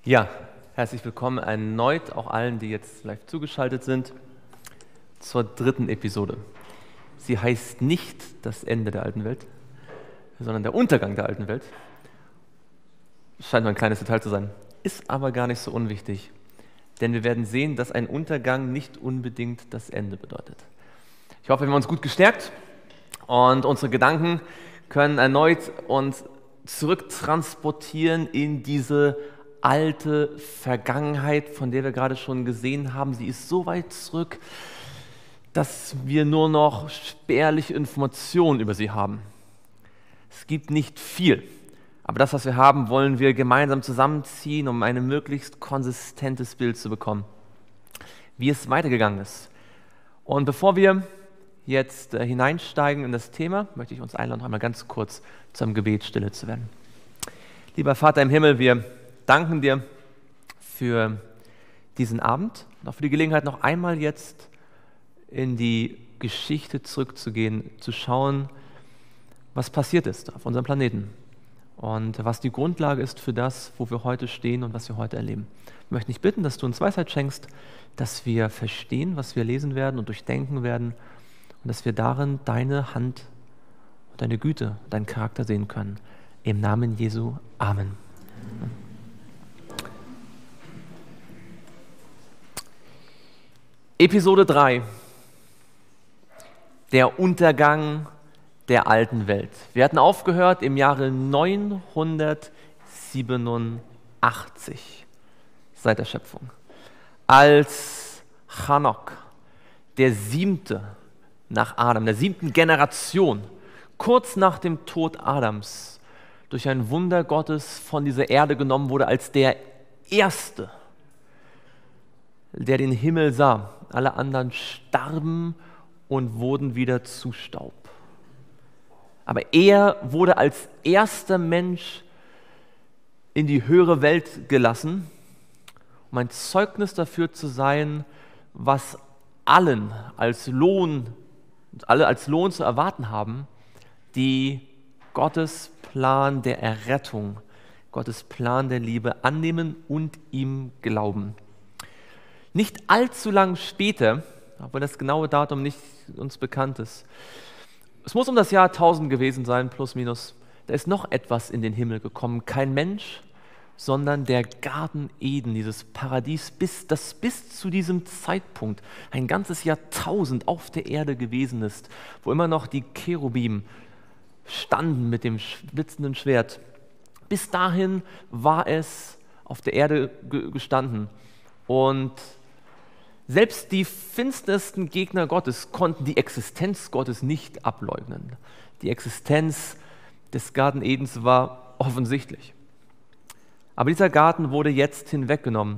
Ja, herzlich willkommen erneut, auch allen, die jetzt live zugeschaltet sind, zur dritten Episode. Sie heißt nicht das Ende der alten Welt, sondern der Untergang der alten Welt. Scheint mal ein kleines Detail zu sein, ist aber gar nicht so unwichtig, denn wir werden sehen, dass ein Untergang nicht unbedingt das Ende bedeutet. Ich hoffe, wir haben uns gut gestärkt und unsere Gedanken können erneut uns zurücktransportieren in diese alte Vergangenheit, von der wir gerade schon gesehen haben. Sie ist so weit zurück, dass wir nur noch spärliche Informationen über sie haben. Es gibt nicht viel, aber das, was wir haben, wollen wir gemeinsam zusammenziehen, um ein möglichst konsistentes Bild zu bekommen, wie es weitergegangen ist. Und bevor wir jetzt hineinsteigen in das Thema, möchte ich uns einladen, noch einmal ganz kurz zum Gebet stille zu werden. Lieber Vater im Himmel, wir danken dir für diesen Abend und auch für die Gelegenheit, noch einmal jetzt in die Geschichte zurückzugehen, zu schauen, was passiert ist auf unserem Planeten und was die Grundlage ist für das, wo wir heute stehen und was wir heute erleben. Ich möchte dich bitten, dass du uns Weisheit schenkst, dass wir verstehen, was wir lesen werden und durchdenken werden und dass wir darin deine Hand und deine Güte, deinen Charakter sehen können. Im Namen Jesu. Amen. Episode 3. Der Untergang der alten Welt. Wir hatten aufgehört im Jahre 987 seit der Schöpfung, als Chanok, der siebte nach Adam, der siebten Generation, kurz nach dem Tod Adams, durch ein Wunder Gottes von dieser Erde genommen wurde als der Erste, der den Himmel sah. Alle anderen starben und wurden wieder zu Staub. Aber er wurde als erster Mensch in die höhere Welt gelassen, um ein Zeugnis dafür zu sein, was allen als Lohn zu erwarten haben, die Gottes Plan der Errettung, Gottes Plan der Liebe annehmen und ihm glauben. Nicht allzu lang später, obwohl das genaue Datum nicht uns bekannt ist, es muss um das Jahr 1000 gewesen sein, plus minus, da ist noch etwas in den Himmel gekommen. Kein Mensch, sondern der Garten Eden, dieses Paradies, das bis zu diesem Zeitpunkt ein ganzes Jahrtausend auf der Erde gewesen ist, wo immer noch die Cherubim standen mit dem blitzenden Schwert. Bis dahin war es auf der Erde gestanden. Und selbst die finstersten Gegner Gottes konnten die Existenz Gottes nicht ableugnen. Die Existenz des Garten Edens war offensichtlich. Aber dieser Garten wurde jetzt hinweggenommen.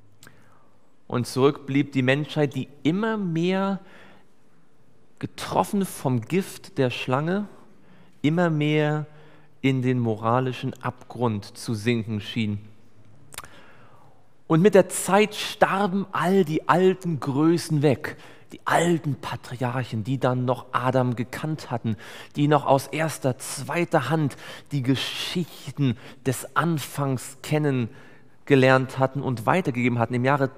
Und zurück blieb die Menschheit, die immer mehr getroffen vom Gift der Schlange, immer mehr in den moralischen Abgrund zu sinken schien. Und mit der Zeit starben all die alten Größen weg, die alten Patriarchen, die dann noch Adam gekannt hatten, die noch aus erster, zweiter Hand die Geschichten des Anfangs kennengelernt hatten und weitergegeben hatten. Im Jahre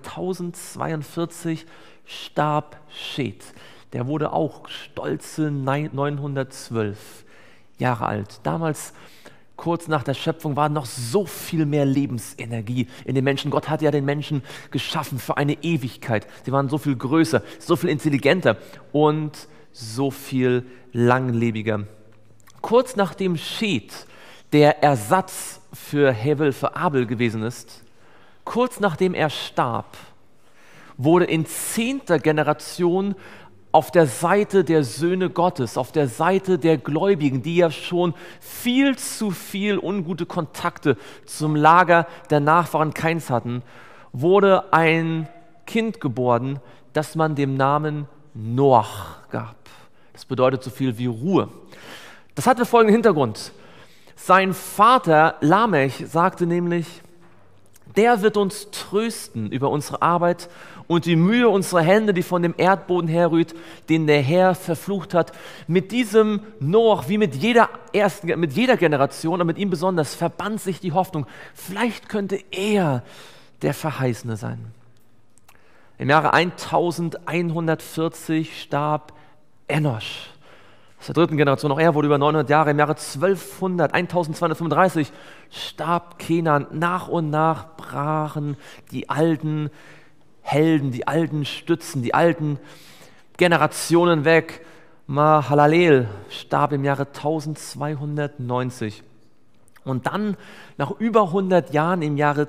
1042 starb Seth. Der wurde auch stolze 912 Jahre alt. Damals, kurz nach der Schöpfung, war noch so viel mehr Lebensenergie in den Menschen. Gott hat ja den Menschen geschaffen für eine Ewigkeit. Sie waren so viel größer, so viel intelligenter und so viel langlebiger. Kurz nachdem Seth der Ersatz für Hevel, für Abel gewesen ist, kurz nachdem er starb, wurde in 10. Generation auf der Seite der Söhne Gottes, auf der Seite der Gläubigen, die ja schon viel zu viel ungute Kontakte zum Lager der Nachfahren Kains hatten, wurde ein Kind geboren, das man dem Namen Noach gab. Das bedeutet so viel wie Ruhe. Das hatte folgenden Hintergrund. Sein Vater Lamech sagte nämlich, Der wird uns trösten über unsere Arbeit und die Mühe unserer Hände, die von dem Erdboden herrührt, den der Herr verflucht hat. Mit diesem Noach, wie mit jeder Generation, aber mit ihm besonders, verband sich die Hoffnung. Vielleicht könnte er der Verheißene sein. Im Jahre 1140 starb Enosch. Aus der dritten Generation, auch er wurde über 900 Jahre. Im Jahre 1235 starb Kenan. Nach und nach brachen die alten Helden, die alten Stützen, die alten Generationen weg. Mahalalel starb im Jahre 1290. Und dann, nach über 100 Jahren, im Jahre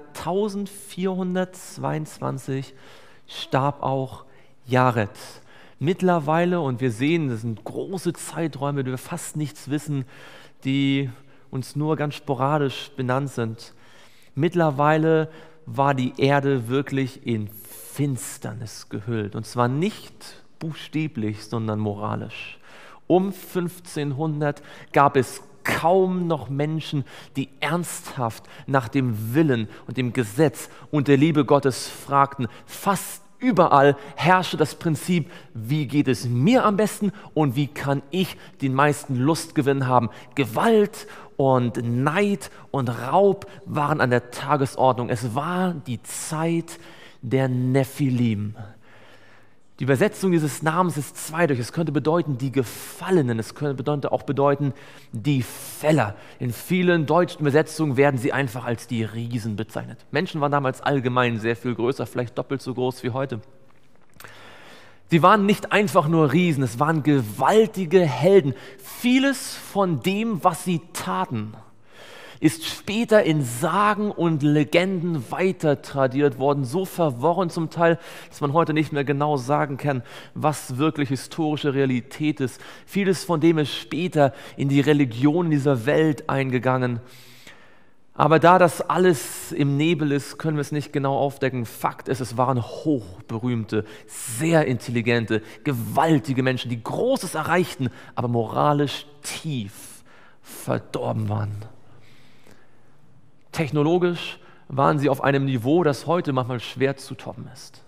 1422, starb auch Jared. Mittlerweile, und wir sehen, das sind große Zeiträume, die wir fast nichts wissen, die uns nur ganz sporadisch benannt sind. Mittlerweile war die Erde wirklich in Finsternis gehüllt. Und zwar nicht buchstäblich, sondern moralisch. Um 1500 gab es kaum noch Menschen, die ernsthaft nach dem Willen und dem Gesetz und der Liebe Gottes fragten. Fast überall herrschte das Prinzip, wie geht es mir am besten und wie kann ich den meisten Lustgewinn haben. Gewalt und Neid und Raub waren an der Tagesordnung. Es war die Zeit der Nephilim. Die Übersetzung dieses Namens ist zweideutig. Es könnte bedeuten die Gefallenen, es könnte auch bedeuten die Fäller. In vielen deutschen Übersetzungen werden sie einfach als die Riesen bezeichnet. Menschen waren damals allgemein sehr viel größer, vielleicht doppelt so groß wie heute. Sie waren nicht einfach nur Riesen, es waren gewaltige Helden. Vieles von dem, was sie taten, ist später in Sagen und Legenden weiter tradiert worden, so verworren zum Teil, dass man heute nicht mehr genau sagen kann, was wirklich historische Realität ist. Vieles von dem ist später in die Religion dieser Welt eingegangen. Aber da das alles im Nebel ist, können wir es nicht genau aufdecken. Fakt ist, es waren hochberühmte, sehr intelligente, gewaltige Menschen, die Großes erreichten, aber moralisch tief verdorben waren. Technologisch waren sie auf einem Niveau, das heute manchmal schwer zu toppen ist.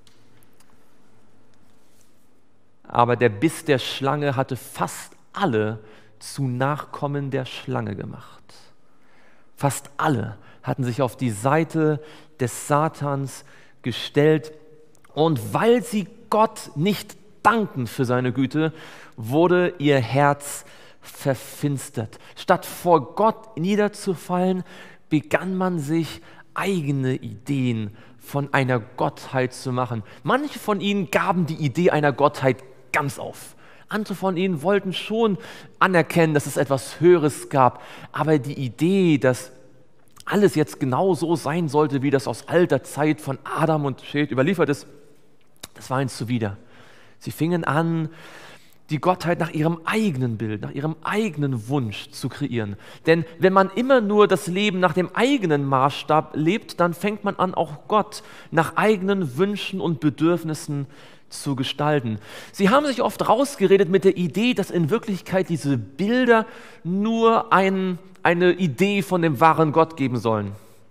Aber der Biss der Schlange hatte fast alle zu Nachkommen der Schlange gemacht. Fast alle hatten sich auf die Seite des Satans gestellt. Und weil sie Gott nicht dankten für seine Güte, wurde ihr Herz verfinstert. Statt vor Gott niederzufallen, begann man sich eigene Ideen von einer Gottheit zu machen. Manche von ihnen gaben die Idee einer Gottheit ganz auf. Andere von ihnen wollten schon anerkennen, dass es etwas Höheres gab. Aber die Idee, dass alles jetzt genau so sein sollte, wie das aus alter Zeit von Adam und Seth überliefert ist, das war ihnen zuwider. Sie fingen an, die Gottheit nach ihrem eigenen Bild, nach ihrem eigenen Wunsch zu kreieren. Denn wenn man immer nur das Leben nach dem eigenen Maßstab lebt, dann fängt man an, auch Gott nach eigenen Wünschen und Bedürfnissen zu gestalten. Sie haben sich oft rausgeredet mit der Idee, dass in Wirklichkeit diese Bilder nur eine Idee von dem wahren Gott geben sollen.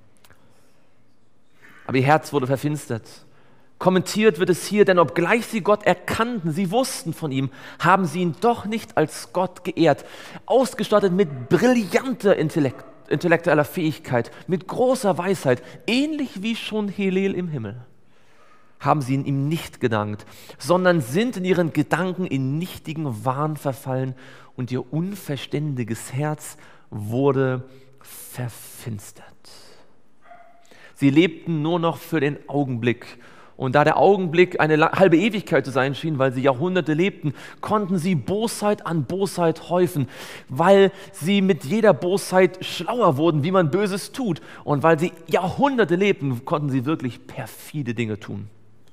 Aber ihr Herz wurde verfinstert. Kommentiert wird es hier, denn obgleich sie Gott erkannten, sie wussten von ihm, haben sie ihn doch nicht als Gott geehrt. Ausgestattet mit brillanter intellektueller Fähigkeit, mit großer Weisheit, ähnlich wie schon Hillel im Himmel, haben sie ihm nicht gedankt, sondern sind in ihren Gedanken in nichtigen Wahn verfallen und ihr unverständiges Herz wurde verfinstert. Sie lebten nur noch für den Augenblick. Und da der Augenblick eine halbe Ewigkeit zu sein schien, weil sie Jahrhunderte lebten, konnten sie Bosheit an Bosheit häufen, weil sie mit jeder Bosheit schlauer wurden, wie man Böses tut. Und weil sie Jahrhunderte lebten, konnten sie wirklich perfide Dinge tun.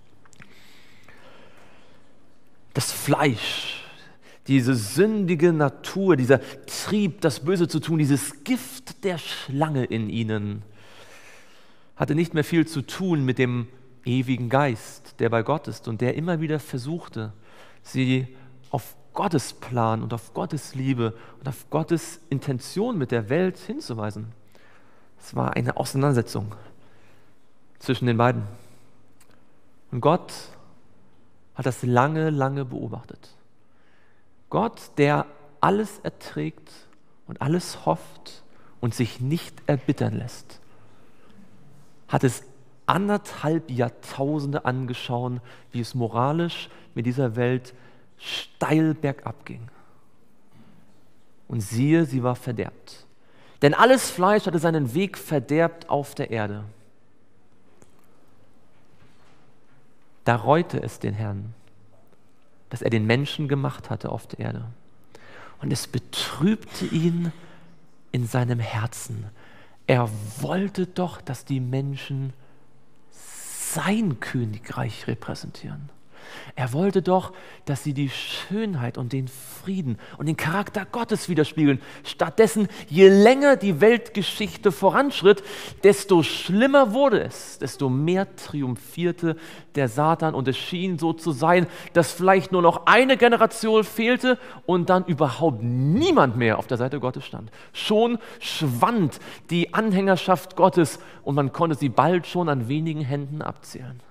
Das Fleisch, diese sündige Natur, dieser Trieb, das Böse zu tun, dieses Gift der Schlange in ihnen, hatte nicht mehr viel zu tun mit dem ewigen Geist, der bei Gott ist und der immer wieder versuchte, sie auf Gottes Plan und auf Gottes Liebe und auf Gottes Intention mit der Welt hinzuweisen. Es war eine Auseinandersetzung. zwischen den beiden. Und Gott hat das lange, lange beobachtet. Gott, der alles erträgt und alles hofft und sich nicht erbittern lässt, hat es 1,5 Jahrtausende angeschaut, wie es moralisch mit dieser Welt steil bergab ging. Und siehe, sie war verderbt. Denn alles Fleisch hatte seinen Weg verderbt auf der Erde. Da reute es den Herrn, dass er den Menschen gemacht hatte auf der Erde. Und es betrübte ihn in seinem Herzen. Er wollte doch, dass die Menschen sein Königreich repräsentieren. Er wollte doch, dass sie die Schönheit und den Frieden und den Charakter Gottes widerspiegeln. Stattdessen, je länger die Weltgeschichte voranschritt, desto schlimmer wurde es, desto mehr triumphierte der Satan und es schien so zu sein, dass vielleicht nur noch eine Generation fehlte und dann überhaupt niemand mehr auf der Seite Gottes stand. Schon schwand die Anhängerschaft Gottes und man konnte sie bald schon an wenigen Händen abzählen.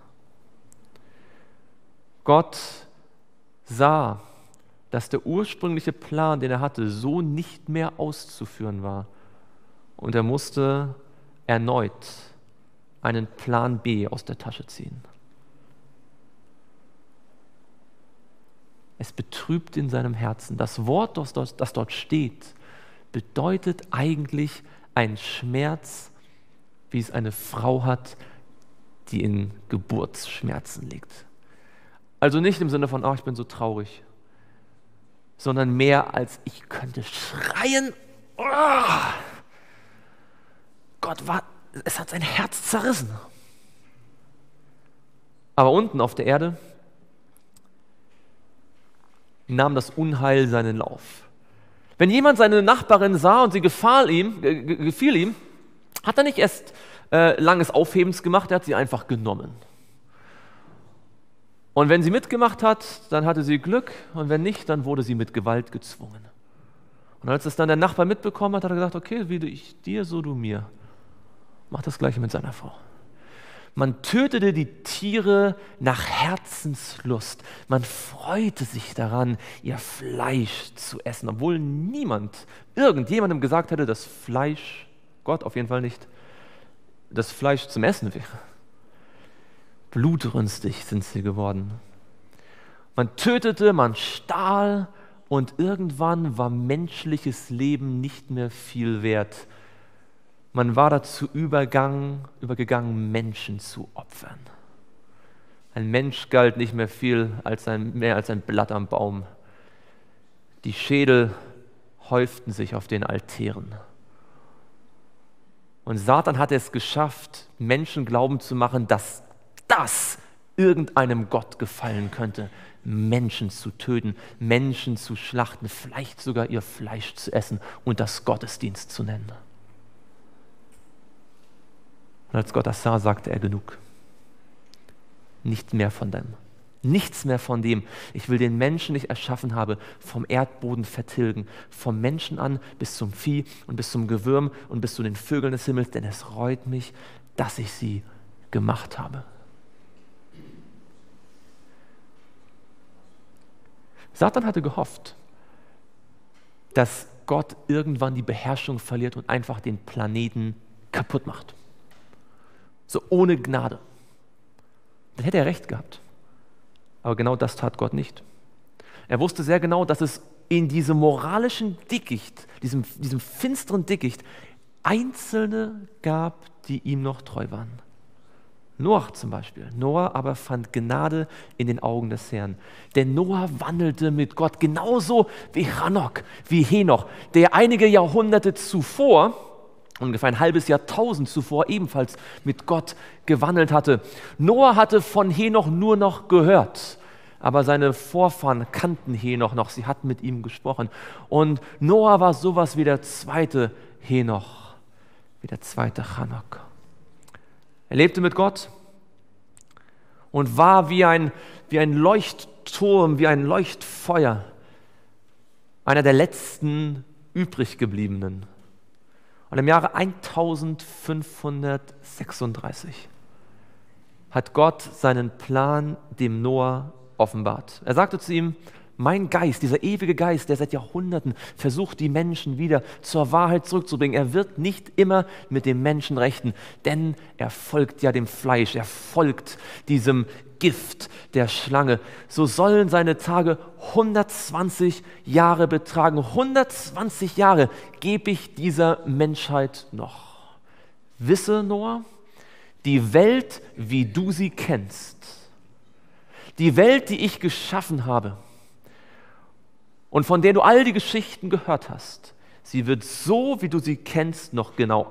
Gott sah, dass der ursprüngliche Plan, den er hatte, so nicht mehr auszuführen war. Und er musste erneut einen Plan B aus der Tasche ziehen. Es betrübt in seinem Herzen. Das Wort, das dort steht, bedeutet eigentlich ein Schmerz, wie es eine Frau hat, die in Geburtsschmerzen liegt. Also nicht im Sinne von, ich bin so traurig, sondern mehr als ich könnte schreien. Es hat sein Herz zerrissen. Aber unten auf der Erde nahm das Unheil seinen Lauf. Wenn jemand seine Nachbarin sah und sie gefiel ihm, hat er nicht erst langes Aufhebens gemacht, er hat sie einfach genommen. Und wenn sie mitgemacht hat, dann hatte sie Glück und wenn nicht, dann wurde sie mit Gewalt gezwungen. Und als es dann der Nachbar mitbekommen hat, hat er gesagt, okay, wie ich dir, so du mir. Mach das Gleiche mit seiner Frau. Man tötete die Tiere nach Herzenslust. Man freute sich daran, ihr Fleisch zu essen, obwohl irgendjemandem gesagt hätte, dass Fleisch, Gott auf jeden Fall nicht, das Fleisch zum Essen wäre. Blutrünstig sind sie geworden. Man tötete, man stahl und irgendwann war menschliches Leben nicht mehr viel wert. Man war dazu übergegangen, Menschen zu opfern. Ein Mensch galt nicht mehr mehr als ein Blatt am Baum. Die Schädel häuften sich auf den Altären. Und Satan hatte es geschafft, Menschen glauben zu machen, dass das irgendeinem Gott gefallen könnte, Menschen zu töten, Menschen zu schlachten, vielleicht sogar ihr Fleisch zu essen und das Gottesdienst zu nennen. Und als Gott das sah, sagte er, genug. Nichts mehr von dem. Nichts mehr von dem. Ich will den Menschen, den ich erschaffen habe, vom Erdboden vertilgen. Vom Menschen an bis zum Vieh und bis zum Gewürm und bis zu den Vögeln des Himmels, denn es reut mich, dass ich sie gemacht habe. Satan hatte gehofft, dass Gott irgendwann die Beherrschung verliert und einfach den Planeten kaputt macht. So ohne Gnade. Dann hätte er recht gehabt. Aber genau das tat Gott nicht. Er wusste sehr genau, dass es in diesem moralischen Dickicht, diesem finsteren Dickicht, Einzelne gab, die ihm noch treu waren. Noah zum Beispiel. Noah aber fand Gnade in den Augen des Herrn. Denn Noah wandelte mit Gott genauso wie Henoch, der einige Jahrhunderte zuvor, ungefähr ein halbes Jahrtausend zuvor, ebenfalls mit Gott gewandelt hatte. Noah hatte von Henoch nur noch gehört, aber seine Vorfahren kannten Henoch noch, sie hatten mit ihm gesprochen. Und Noah war sowas wie der zweite Henoch, wie der zweite Chanok. Er lebte mit Gott und war wie ein Leuchtturm, wie ein Leuchtfeuer, einer der letzten übrig gebliebenen. Und im Jahre 1536 hat Gott seinen Plan dem Noah offenbart. Er sagte zu ihm, mein Geist, dieser ewige Geist, der seit Jahrhunderten versucht, die Menschen wieder zur Wahrheit zurückzubringen, er wird nicht immer mit dem Menschen rechten, denn er folgt ja dem Fleisch, er folgt diesem Gift der Schlange. So sollen seine Tage 120 Jahre betragen. 120 Jahre gebe ich dieser Menschheit noch. Wisse, Noah, die Welt, wie du sie kennst, die Welt, die ich geschaffen habe und von der du all die Geschichten gehört hast, sie wird so, wie du sie kennst, noch genau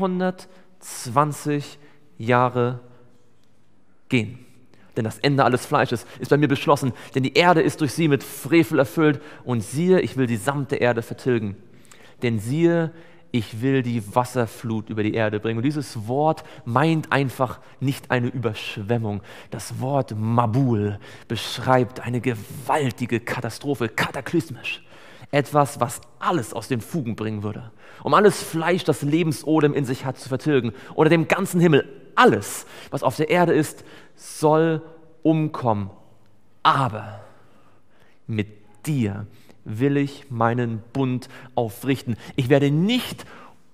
120 Jahre gehen. Denn das Ende alles Fleisches ist bei mir beschlossen, denn die Erde ist durch sie mit Frevel erfüllt und siehe, ich will die samt der Erde vertilgen. Denn siehe, ich will die Wasserflut über die Erde bringen. Und dieses Wort meint einfach nicht eine Überschwemmung. Das Wort Mabul beschreibt eine gewaltige Katastrophe, kataklysmisch. Etwas, was alles aus den Fugen bringen würde. Um alles Fleisch, das Lebensodem in sich hat, zu vertilgen. Oder dem ganzen Himmel. Alles, was auf der Erde ist, soll umkommen. Aber mit dir will ich meinen Bund aufrichten. Ich werde nicht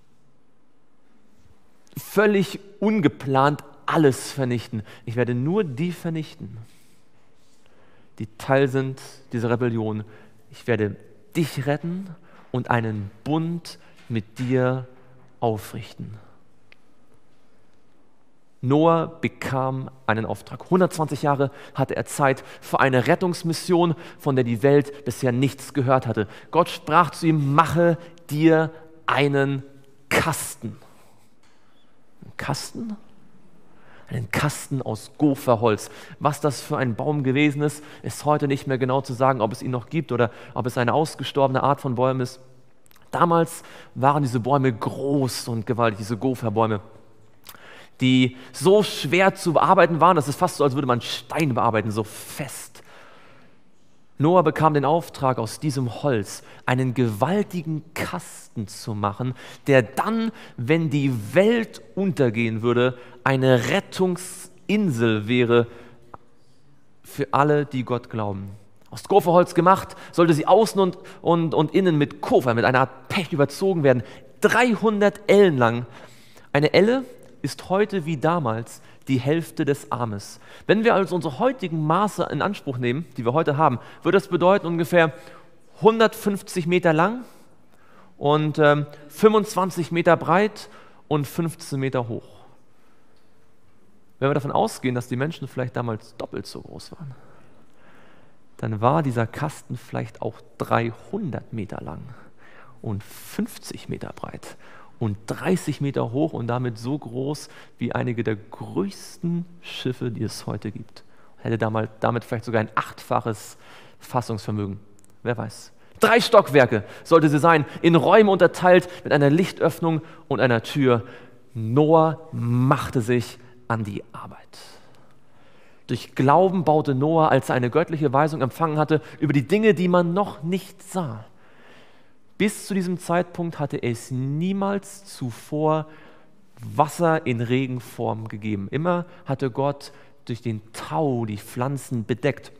völlig ungeplant alles vernichten. Ich werde nur die vernichten, die Teil sind dieser Rebellion. Ich werde dich retten und einen Bund mit dir aufrichten. Noah bekam einen Auftrag. 120 Jahre hatte er Zeit für eine Rettungsmission, von der die Welt bisher nichts gehört hatte. Gott sprach zu ihm, mache dir einen Kasten. Ein Kasten? Einen Kasten aus Gopherholz. Was das für ein Baum gewesen ist, ist heute nicht mehr genau zu sagen, ob es ihn noch gibt oder ob es eine ausgestorbene Art von Bäumen ist. Damals waren diese Bäume groß und gewaltig, diese Gopherbäume, die so schwer zu bearbeiten waren, dass es fast so, als würde man Stein bearbeiten, so fest. Noah bekam den Auftrag, aus diesem Holz einen gewaltigen Kasten zu machen, der dann, wenn die Welt untergehen würde, eine Rettungsinsel wäre für alle, die Gott glauben. Aus Gopherholz gemacht, sollte sie außen und innen mit Kofer, mit einer Art Pech überzogen werden. 300 Ellen lang. Eine Elle ist heute wie damals die Hälfte des Armes. Wenn wir also unsere heutigen Maße in Anspruch nehmen, die wir heute haben, würde das bedeuten ungefähr 150 Meter lang und 25 Meter breit und 15 Meter hoch. Wenn wir davon ausgehen, dass die Menschen vielleicht damals doppelt so groß waren, dann war dieser Kasten vielleicht auch 300 Meter lang und 50 Meter breit und 30 Meter hoch und damit so groß wie einige der größten Schiffe, die es heute gibt. Hätte damit vielleicht sogar ein 8-faches Fassungsvermögen. Wer weiß. 3 Stockwerke sollte sie sein, in Räume unterteilt mit einer Lichtöffnung und einer Tür. Noah machte sich an die Arbeit. Durch Glauben baute Noah, als er eine göttliche Weisung empfangen hatte, über die Dinge, die man noch nicht sah. Bis zu diesem Zeitpunkt hatte es niemals zuvor Wasser in Regenform gegeben. Immer hatte Gott durch den Tau die Pflanzen bedeckt.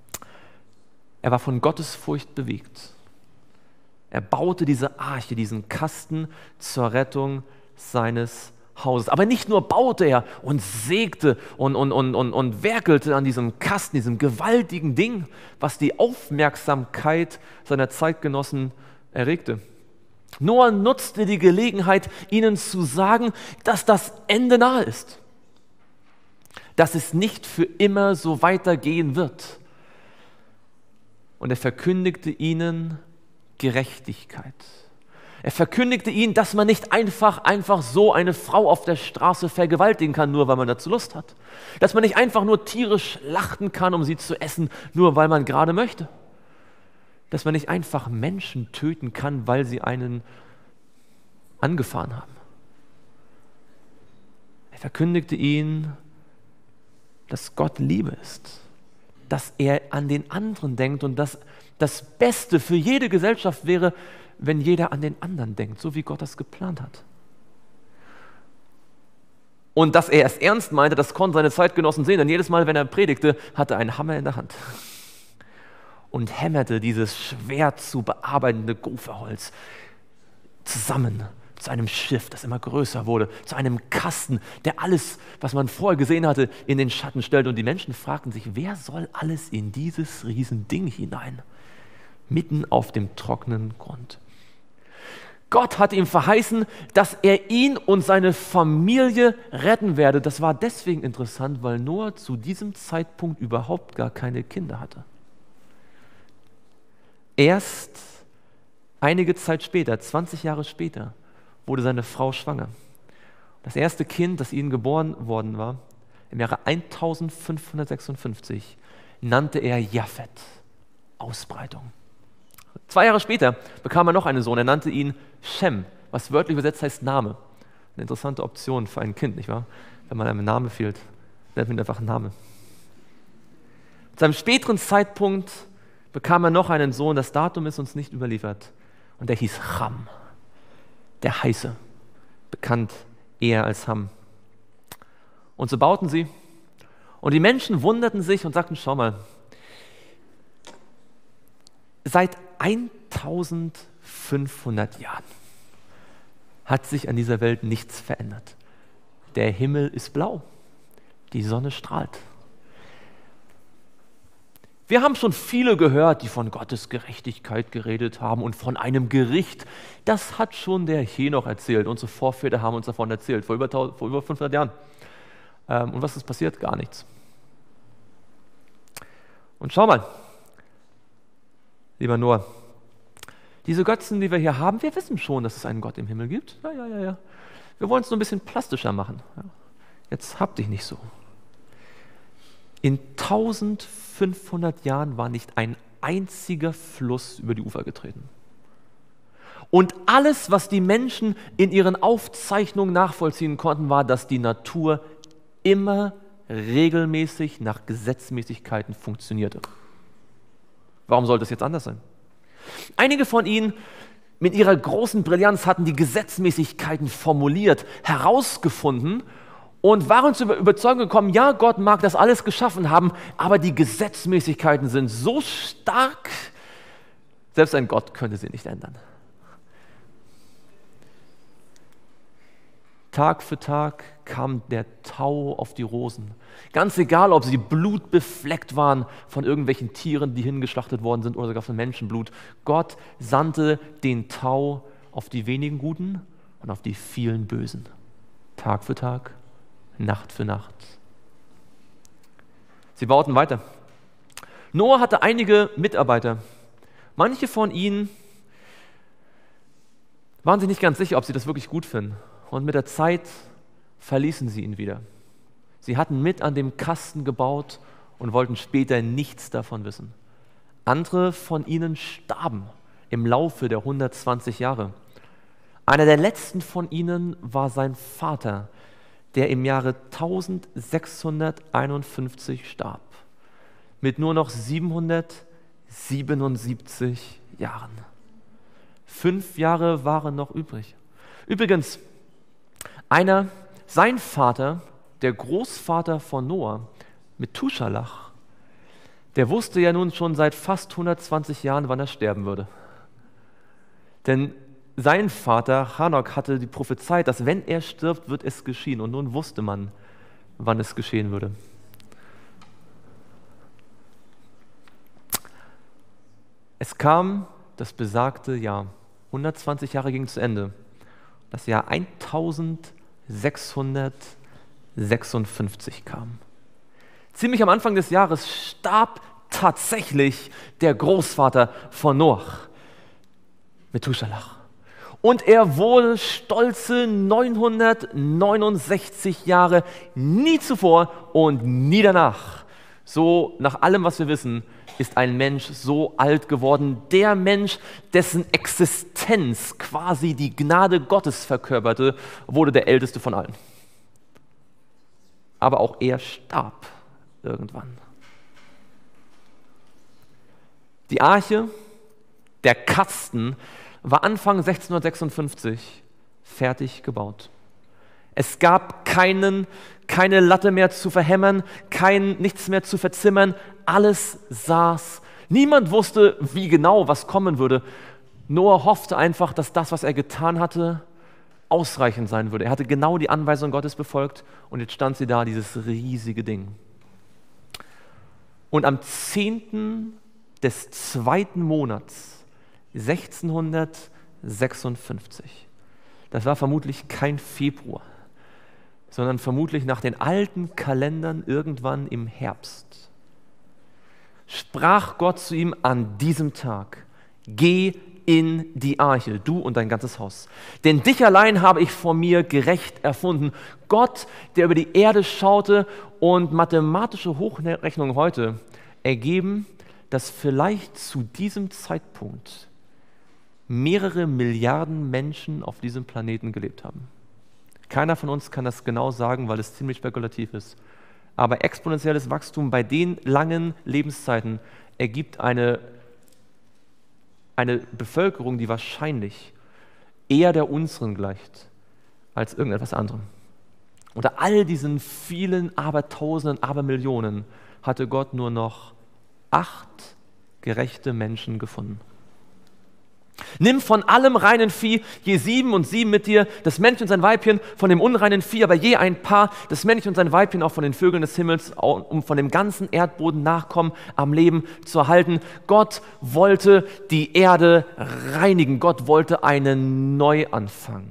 Er war von Gottesfurcht bewegt. Er baute diese Arche, diesen Kasten zur Rettung seines Hauses. Aber nicht nur baute er und sägte und werkelte an diesem Kasten, diesem gewaltigen Ding, was die Aufmerksamkeit seiner Zeitgenossen erregte. Noah nutzte die Gelegenheit, ihnen zu sagen, dass das Ende nahe ist, dass es nicht für immer so weitergehen wird. Und er verkündigte ihnen Gerechtigkeit. Er verkündigte ihnen, dass man nicht einfach so eine Frau auf der Straße vergewaltigen kann, nur weil man dazu Lust hat. Dass man nicht einfach nur Tiere schlachten kann, um sie zu essen, nur weil man gerade möchte. Dass man nicht einfach Menschen töten kann, weil sie einen angefahren haben. Er verkündigte ihnen, dass Gott Liebe ist, dass er an den anderen denkt und dass das Beste für jede Gesellschaft wäre, wenn jeder an den anderen denkt, so wie Gott das geplant hat. Und dass er es ernst meinte, das konnten seine Zeitgenossen sehen, denn jedes Mal, wenn er predigte, hatte er einen Hammer in der Hand und hämmerte dieses schwer zu bearbeitende Gopherholz zusammen zu einem Schiff, das immer größer wurde, zu einem Kasten, der alles, was man vorher gesehen hatte, in den Schatten stellt. Und die Menschen fragten sich, wer soll alles in dieses Riesending hinein, mitten auf dem trockenen Grund? Gott hatte ihm verheißen, dass er ihn und seine Familie retten werde. Das war deswegen interessant, weil Noah zu diesem Zeitpunkt überhaupt gar keine Kinder hatte. Erst einige Zeit später, 20 Jahre später, wurde seine Frau schwanger. Das erste Kind, das ihnen geboren worden war, im Jahre 1556, nannte er Japhet, Ausbreitung. 2 Jahre später bekam er noch einen Sohn, er nannte ihn Shem, was wörtlich übersetzt heißt Name. Eine interessante Option für ein Kind, nicht wahr? Wenn man einem Name fehlt, nennt man ihn einfach einen Namen. Zu einem späteren Zeitpunkt bekam er noch einen Sohn, das Datum ist uns nicht überliefert, und der hieß Cham, der Heiße, bekannt eher als Ham. Und so bauten sie, und die Menschen wunderten sich und sagten, schau mal, seit 1500 Jahren hat sich an dieser Welt nichts verändert. Der Himmel ist blau, die Sonne strahlt. Wir haben schon viele gehört, die von Gottes Gerechtigkeit geredet haben und von einem Gericht. Das hat schon der Henoch erzählt. Unsere Vorväter haben uns davon erzählt, vor über 500 Jahren. Und was ist passiert? Gar nichts. Und schau mal, lieber Noah, diese Götzen, die wir hier haben, wir wissen schon, dass es einen Gott im Himmel gibt. Ja. Wir wollen es nur ein bisschen plastischer machen. Ja. Jetzt hab dich nicht so. In 1500 Jahren war nicht ein einziger Fluss über die Ufer getreten. Und alles, was die Menschen in ihren Aufzeichnungen nachvollziehen konnten, war, dass die Natur immer regelmäßig nach Gesetzmäßigkeiten funktionierte. Warum sollte es jetzt anders sein? Einige von ihnen mit ihrer großen Brillanz hatten die Gesetzmäßigkeiten formuliert, herausgefunden und waren zur Überzeugung gekommen, ja, Gott mag das alles geschaffen haben, aber die Gesetzmäßigkeiten sind so stark, selbst ein Gott könnte sie nicht ändern. Tag für Tag kam der Tau auf die Rosen. Ganz egal, ob sie blutbefleckt waren von irgendwelchen Tieren, die hingeschlachtet worden sind oder sogar von Menschenblut. Gott sandte den Tau auf die wenigen Guten und auf die vielen Bösen. Tag für Tag, Nacht für Nacht. Sie bauten weiter. Noah hatte einige Mitarbeiter. Manche von ihnen waren sich nicht ganz sicher, ob sie das wirklich gut finden. Und mit der Zeit verließen sie ihn wieder. Sie hatten mit an dem Kasten gebaut und wollten später nichts davon wissen. Andere von ihnen starben im Laufe der 120 Jahre. Einer der letzten von ihnen war sein Vater, der im Jahre 1651 starb, mit nur noch 777 Jahren. 5 Jahre waren noch übrig. Übrigens, sein Vater, der Großvater von Noah, Methuselah, der wusste ja nun schon seit fast 120 Jahren, wann er sterben würde. Denn sein Vater Hanok hatte die prophezeit, dass wenn er stirbt, wird es geschehen. Und nun wusste man, wann es geschehen würde. Es kam das besagte Jahr. 120 Jahre ging zu Ende. Das Jahr 1656 kam. Ziemlich am Anfang des Jahres starb tatsächlich der Großvater von Noach, Methuselah. Und er wurde stolze 969 Jahre, nie zuvor und nie danach. So, nach allem, was wir wissen, ist ein Mensch so alt geworden. Der Mensch, dessen Existenz quasi die Gnade Gottes verkörperte, wurde der älteste von allen. Aber auch er starb irgendwann. Die Arche, der Kasten, war Anfang 1656 fertig gebaut. Es gab keine Latte mehr zu verhämmern, nichts mehr zu verzimmern, alles saß. Niemand wusste, wie genau was kommen würde. Noah hoffte einfach, dass das, was er getan hatte, ausreichend sein würde. Er hatte genau die Anweisung Gottes befolgt und jetzt stand sie da, dieses riesige Ding. Und am 10. des 2. Monats 1656, das war vermutlich kein Februar, sondern vermutlich nach den alten Kalendern irgendwann im Herbst, sprach Gott zu ihm an diesem Tag: Geh in die Arche, du und dein ganzes Haus. Denn dich allein habe ich vor mir gerecht erfunden. Gott, der über die Erde schaute, und mathematische Hochrechnungen heute ergeben, dass vielleicht zu diesem Zeitpunkt mehrere Milliarden Menschen auf diesem Planeten gelebt haben. Keiner von uns kann das genau sagen, weil es ziemlich spekulativ ist. Aber exponentielles Wachstum bei den langen Lebenszeiten ergibt eine Bevölkerung, die wahrscheinlich eher der unseren gleicht als irgendetwas anderem. Unter all diesen vielen Abertausenden, Abermillionen hatte Gott nur noch 8 gerechte Menschen gefunden. Nimm von allem reinen Vieh je 7 und 7 mit dir, das Männchen und sein Weibchen, von dem unreinen Vieh aber je ein Paar, das Männchen und sein Weibchen auch von den Vögeln des Himmels, um von dem ganzen Erdboden Nachkommen am Leben zu erhalten. Gott wollte die Erde reinigen, Gott wollte einen Neuanfang.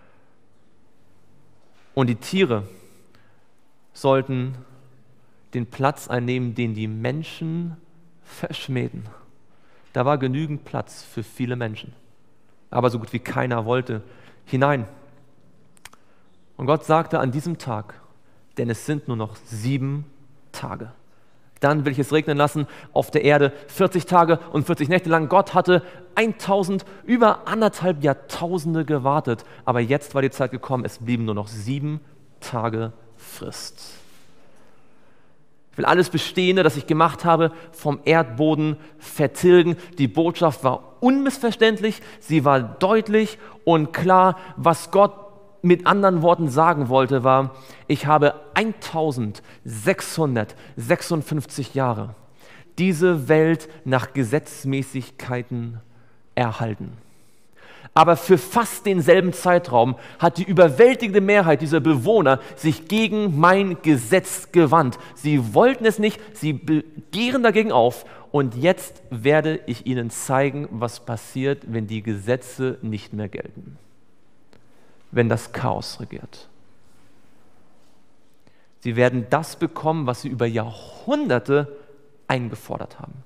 Und die Tiere sollten den Platz einnehmen, den die Menschen verschmähten. Da war genügend Platz für viele Menschen, aber so gut wie keiner wollte hinein. Und Gott sagte an diesem Tag, denn es sind nur noch 7 Tage, dann will ich es regnen lassen auf der Erde 40 Tage und 40 Nächte lang. Gott hatte über 1,5 Jahrtausende gewartet, aber jetzt war die Zeit gekommen, es blieben nur noch 7 Tage Frist. Ich will alles Bestehende, das ich gemacht habe, vom Erdboden vertilgen. Die Botschaft war unmissverständlich, sie war deutlich und klar. Was Gott mit anderen Worten sagen wollte, war: Ich habe 1656 Jahre diese Welt nach Gesetzmäßigkeiten erhalten. Aber für fast denselben Zeitraum hat die überwältigende Mehrheit dieser Bewohner sich gegen mein Gesetz gewandt. Sie wollten es nicht, sie begehren dagegen auf. Und jetzt werde ich ihnen zeigen, was passiert, wenn die Gesetze nicht mehr gelten. Wenn das Chaos regiert. Sie werden das bekommen, was sie über Jahrhunderte eingefordert haben.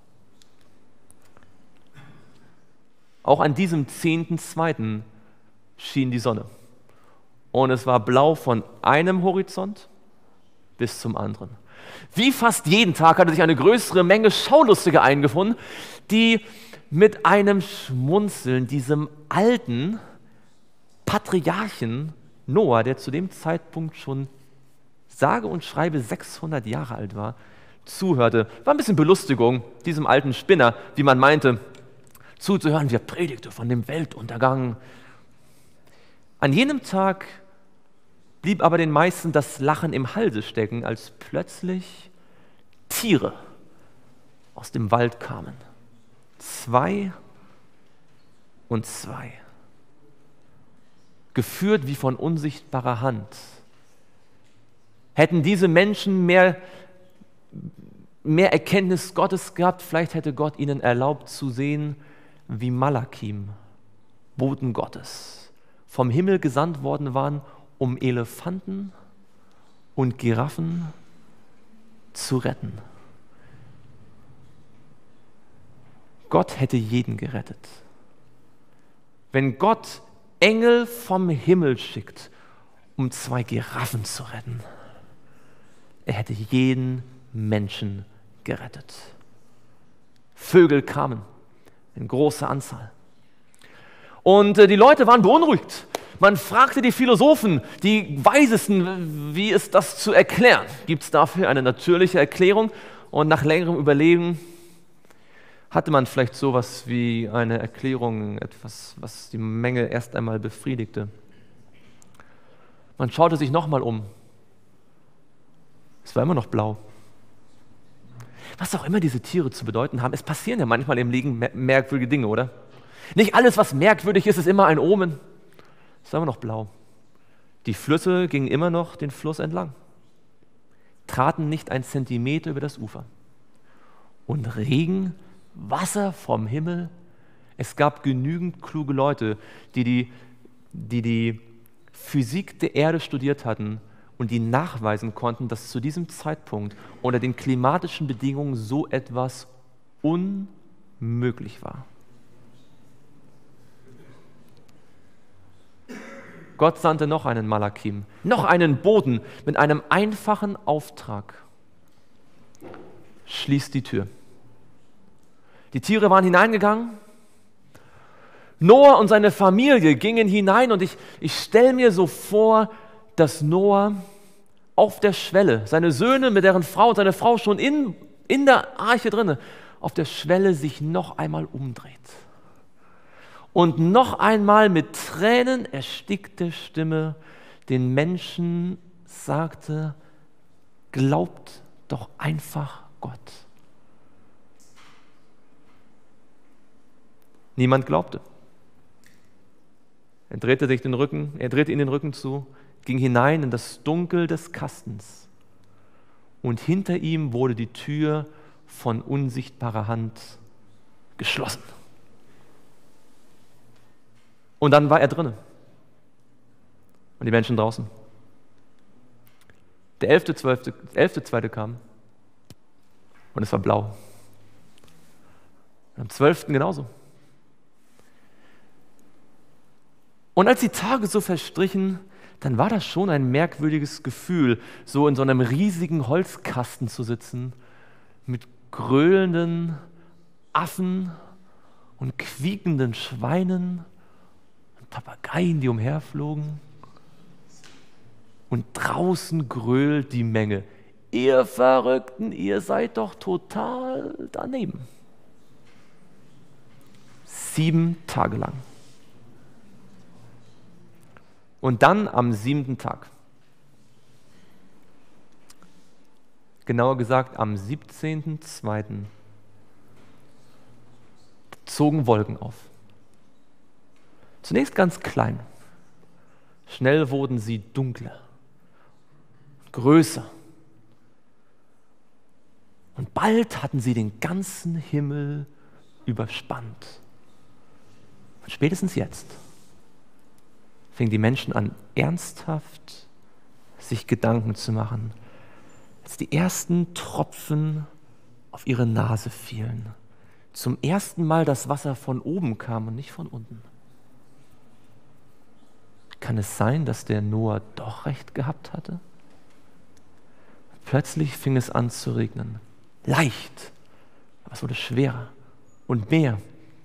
Auch an diesem 10.2. schien die Sonne. Und es war blau von einem Horizont bis zum anderen. Wie fast jeden Tag hatte sich eine größere Menge Schaulustige eingefunden, die mit einem Schmunzeln diesem alten Patriarchen Noah, der zu dem Zeitpunkt schon sage und schreibe 600 Jahre alt war, zuhörte. War ein bisschen Belustigung, diesem alten Spinner, wie man meinte, zuzuhören, wie er predigte von dem Weltuntergang. An jenem Tag blieb aber den meisten das Lachen im Halse stecken, als plötzlich Tiere aus dem Wald kamen. 2 und 2. Geführt wie von unsichtbarer Hand. Hätten diese Menschen mehr Erkenntnis Gottes gehabt, vielleicht hätte Gott ihnen erlaubt zu sehen, wie Malakim, Boten Gottes, vom Himmel gesandt worden waren, um Elefanten und Giraffen zu retten. Gott hätte jeden gerettet. Wenn Gott Engel vom Himmel schickt, um 2 Giraffen zu retten, er hätte jeden Menschen gerettet. Vögel kamen in großer Anzahl. Und die Leute waren beunruhigt. Man fragte die Philosophen, die Weisesten, wie ist das zu erklären? Gibt es dafür eine natürliche Erklärung? Und nach längerem Überlegen hatte man vielleicht sowas wie eine Erklärung, etwas, was die Menge erst einmal befriedigte. Man schaute sich nochmal um. Es war immer noch blau. Was auch immer diese Tiere zu bedeuten haben, es passieren ja manchmal im Leben merkwürdige Dinge, oder? Nicht alles, was merkwürdig ist, ist immer ein Omen. Es war immer noch blau. Die Flüsse gingen immer noch den Fluss entlang, traten nicht einen Zentimeter über das Ufer. Und Regen, Wasser vom Himmel. Es gab genügend kluge Leute, die die Physik der Erde studiert hatten und die nachweisen konnten, dass zu diesem Zeitpunkt unter den klimatischen Bedingungen so etwas unmöglich war. Gott sandte noch einen Malakim, noch einen Boten mit einem einfachen Auftrag. Schließ die Tür. Die Tiere waren hineingegangen. Noah und seine Familie gingen hinein und ich stelle mir so vor, dass Noah auf der Schwelle, seine Söhne mit deren Frau und seine Frau schon in der Arche drinne, auf der Schwelle sich noch einmal umdreht. Und noch einmal mit Tränen erstickter Stimme den Menschen sagte, glaubt doch einfach Gott. Niemand glaubte. Er drehte ihnen den Rücken zu, ging hinein in das Dunkel des Kastens und hinter ihm wurde die Tür von unsichtbarer Hand geschlossen. Und dann war er drinnen und die Menschen draußen. Der 11.2. kam und es war blau. Und am 12. genauso. Und als die Tage so verstrichen, dann war das schon ein merkwürdiges Gefühl, so in so einem riesigen Holzkasten zu sitzen, mit gröhlenden Affen und quiekenden Schweinen und Papageien, die umherflogen. Und draußen grölt die Menge. Ihr Verrückten, ihr seid doch total daneben. 7 Tage lang. Und dann am 7. Tag, genauer gesagt am 17.2., zogen Wolken auf. Zunächst ganz klein. Schnell wurden sie dunkler, größer. Und bald hatten sie den ganzen Himmel überspannt. Und spätestens jetzt fingen die Menschen an, ernsthaft sich Gedanken zu machen, als die ersten Tropfen auf ihre Nase fielen. Zum ersten Mal das Wasser von oben kam und nicht von unten. Kann es sein, dass der Noah doch recht gehabt hatte? Plötzlich fing es an zu regnen. Leicht, aber es wurde schwerer und mehr.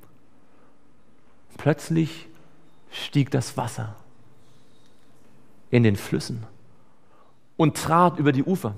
Plötzlich stieg das Wasser in den Flüssen und trat über die Ufer.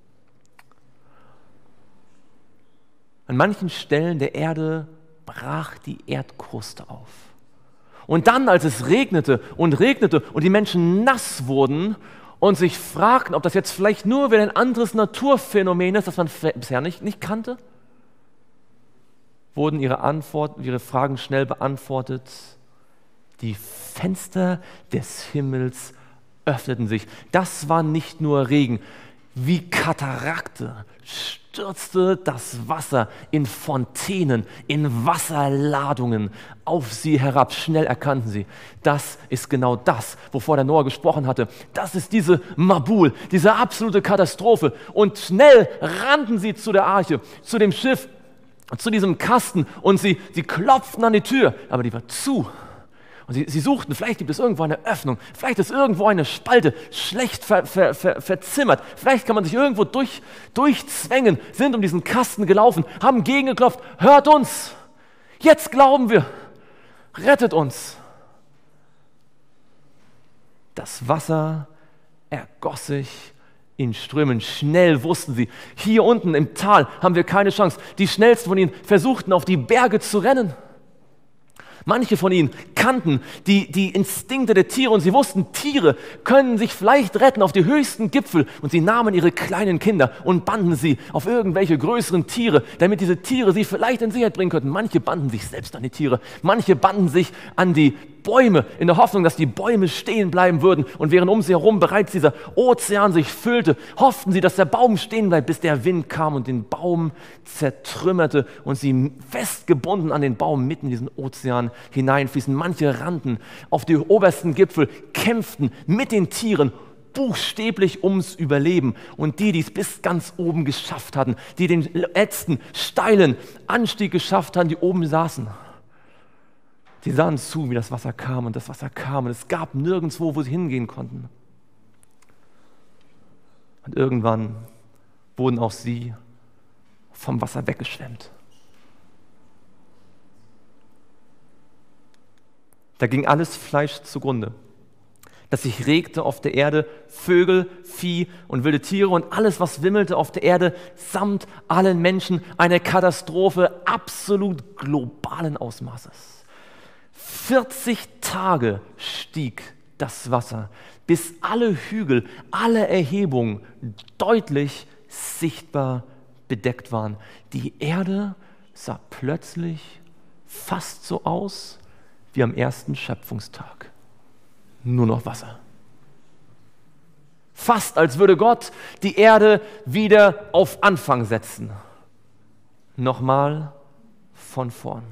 An manchen Stellen der Erde brach die Erdkruste auf. Und dann, als es regnete und die Menschen nass wurden und sich fragten, ob das jetzt vielleicht nur wieder ein anderes Naturphänomen ist, das man bisher nicht kannte, wurden ihre Fragen schnell beantwortet. Die Fenster des Himmels öffneten sich. Das war nicht nur Regen. Wie Katarakte stürzte das Wasser in Fontänen, in Wasserladungen auf sie herab. Schnell erkannten sie, das ist genau das, wovor der Noah gesprochen hatte. Das ist diese Mabul, diese absolute Katastrophe. Und schnell rannten sie zu der Arche, zu dem Schiff, zu diesem Kasten und sie klopften an die Tür, aber die war zu. Und sie suchten, vielleicht gibt es irgendwo eine Öffnung, vielleicht ist irgendwo eine Spalte, schlecht verzimmert, vielleicht kann man sich irgendwo durchzwängen, sind um diesen Kasten gelaufen, haben gegengeklopft, hört uns, jetzt glauben wir, rettet uns. Das Wasser ergoss sich in Strömen. Schnell wussten sie, hier unten im Tal haben wir keine Chance. Die schnellsten von ihnen versuchten, auf die Berge zu rennen. Manche von ihnen kannten die Instinkte der Tiere und sie wussten, Tiere können sich vielleicht retten auf die höchsten Gipfel und sie nahmen ihre kleinen Kinder und banden sie auf irgendwelche größeren Tiere, damit diese Tiere sie vielleicht in Sicherheit bringen könnten. Manche banden sich selbst an die Tiere, manche banden sich an die Bäume in der Hoffnung, dass die Bäume stehen bleiben würden und während um sie herum bereits dieser Ozean sich füllte, hofften sie, dass der Baum stehen bleibt, bis der Wind kam und den Baum zertrümmerte und sie festgebunden an den Baum mitten in diesen Ozean hineinfließen. Manche rannten auf die obersten Gipfel, kämpften mit den Tieren buchstäblich ums Überleben und die es bis ganz oben geschafft hatten, die den letzten steilen Anstieg geschafft hatten, die oben saßen. Sie sahen zu, wie das Wasser kam und das Wasser kam und es gab nirgendwo, wo sie hingehen konnten. Und irgendwann wurden auch sie vom Wasser weggeschwemmt. Da ging alles Fleisch zugrunde, das sich regte auf der Erde, Vögel, Vieh und wilde Tiere und alles, was wimmelte auf der Erde, samt allen Menschen, eine Katastrophe absolut globalen Ausmaßes. 40 Tage stieg das Wasser, bis alle Hügel, alle Erhebungen deutlich sichtbar bedeckt waren. Die Erde sah plötzlich fast so aus wie am ersten Schöpfungstag. Nur noch Wasser. Fast als würde Gott die Erde wieder auf Anfang setzen. Nochmal von vorn.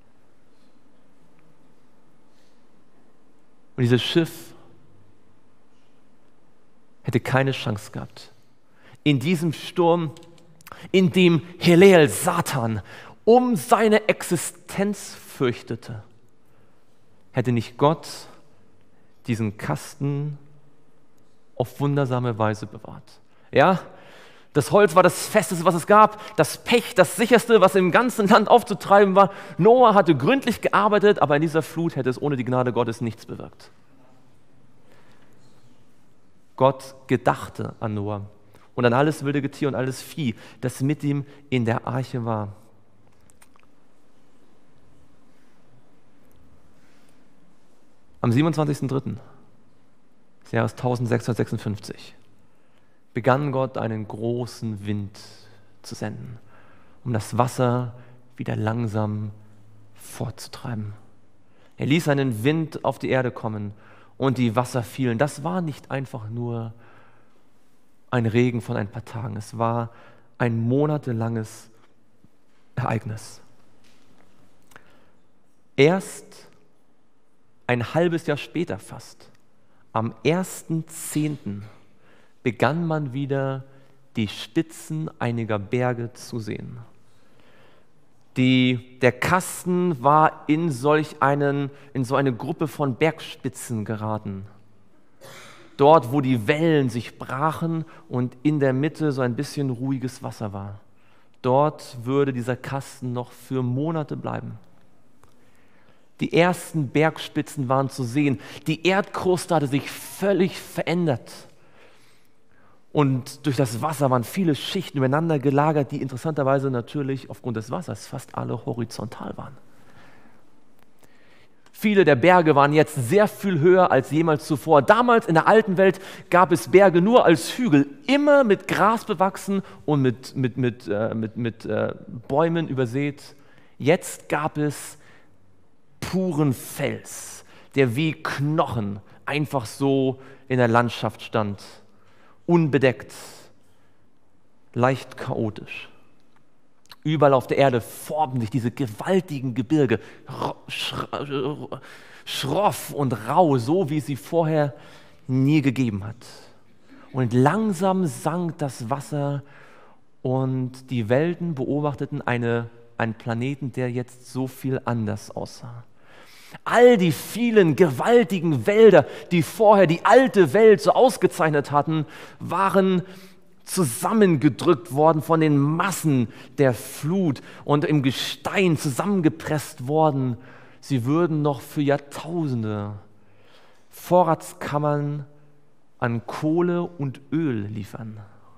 Und dieses Schiff hätte keine Chance gehabt. In diesem Sturm, in dem Helel, Satan, um seine Existenz fürchtete, hätte nicht Gott diesen Kasten auf wundersame Weise bewahrt. Ja, das Holz war das Festeste, was es gab, das Pech, das Sicherste, was im ganzen Land aufzutreiben war. Noah hatte gründlich gearbeitet, aber in dieser Flut hätte es ohne die Gnade Gottes nichts bewirkt. Gott gedachte an Noah und an alles wilde Getier und alles Vieh, das mit ihm in der Arche war. Am 27.03. des Jahres 1656 begann Gott einen großen Wind zu senden, um das Wasser wieder langsam fortzutreiben. Er ließ einen Wind auf die Erde kommen und die Wasser fielen. Das war nicht einfach nur ein Regen von ein paar Tagen, es war ein monatelanges Ereignis. Erst ein halbes Jahr später fast, am 1.10., begann man wieder die Spitzen einiger Berge zu sehen. Der Kasten war in so eine Gruppe von Bergspitzen geraten. Dort, wo die Wellen sich brachen und in der Mitte so ein bisschen ruhiges Wasser war. Dort würde dieser Kasten noch für Monate bleiben. Die ersten Bergspitzen waren zu sehen. Die Erdkruste hatte sich völlig verändert. Und durch das Wasser waren viele Schichten übereinander gelagert, die interessanterweise natürlich aufgrund des Wassers fast alle horizontal waren. Viele der Berge waren jetzt sehr viel höher als jemals zuvor. Damals in der alten Welt gab es Berge nur als Hügel, immer mit Gras bewachsen und mit Bäumen übersät. Jetzt gab es puren Fels, der wie Knochen einfach so in der Landschaft stand. Unbedeckt, leicht chaotisch. Überall auf der Erde formten sich diese gewaltigen Gebirge, schroff und rau, so wie es sie vorher nie gegeben hat. Und langsam sank das Wasser und die Welten beobachteten einen Planeten, der jetzt so viel anders aussah. All die vielen gewaltigen Wälder, die vorher die alte Welt so ausgezeichnet hatten, waren zusammengedrückt worden von den Massen der Flut und im Gestein zusammengepresst worden. Sie würden noch für Jahrtausende Vorratskammern an Kohle und Öl liefern.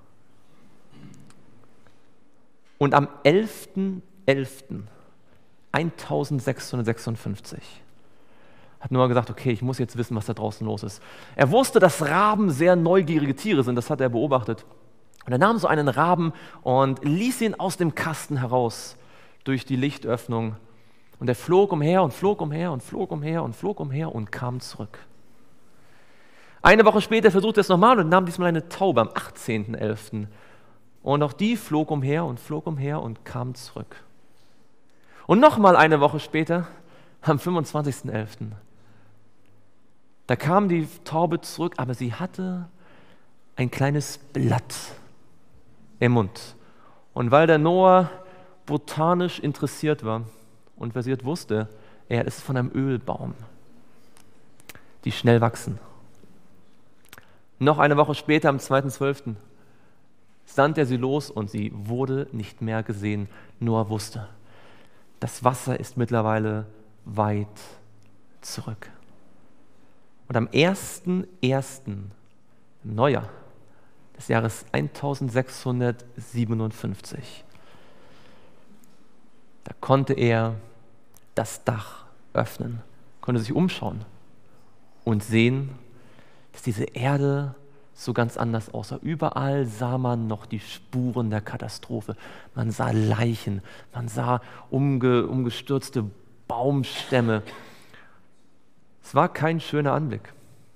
Und am 11.11.1656 hat Noah gesagt, okay, ich muss jetzt wissen, was da draußen los ist. Er wusste, dass Raben sehr neugierige Tiere sind, das hat er beobachtet. Und er nahm so einen Raben und ließ ihn aus dem Kasten heraus durch die Lichtöffnung. Und er flog umher und flog umher und flog umher und flog umher und kam zurück. Eine Woche später versuchte er es nochmal und nahm diesmal eine Taube am 18.11. Und auch die flog umher und kam zurück. Und nochmal eine Woche später, am 25.11. Da kam die Taube zurück, aber sie hatte ein kleines Blatt im Mund. Und weil der Noah botanisch interessiert war und versiert wusste, er ist von einem Ölbaum, die schnell wachsen. Noch eine Woche später, am 2.12., sandte er sie los und sie wurde nicht mehr gesehen. Noah wusste, das Wasser ist mittlerweile weit zurück. Und am 1.1. im Neujahr des Jahres 1657, da konnte er das Dach öffnen, konnte sich umschauen und sehen, dass diese Erde so ganz anders aussah. Überall sah man noch die Spuren der Katastrophe. Man sah Leichen, man sah umgestürzte Baumstämme. Es war kein schöner Anblick.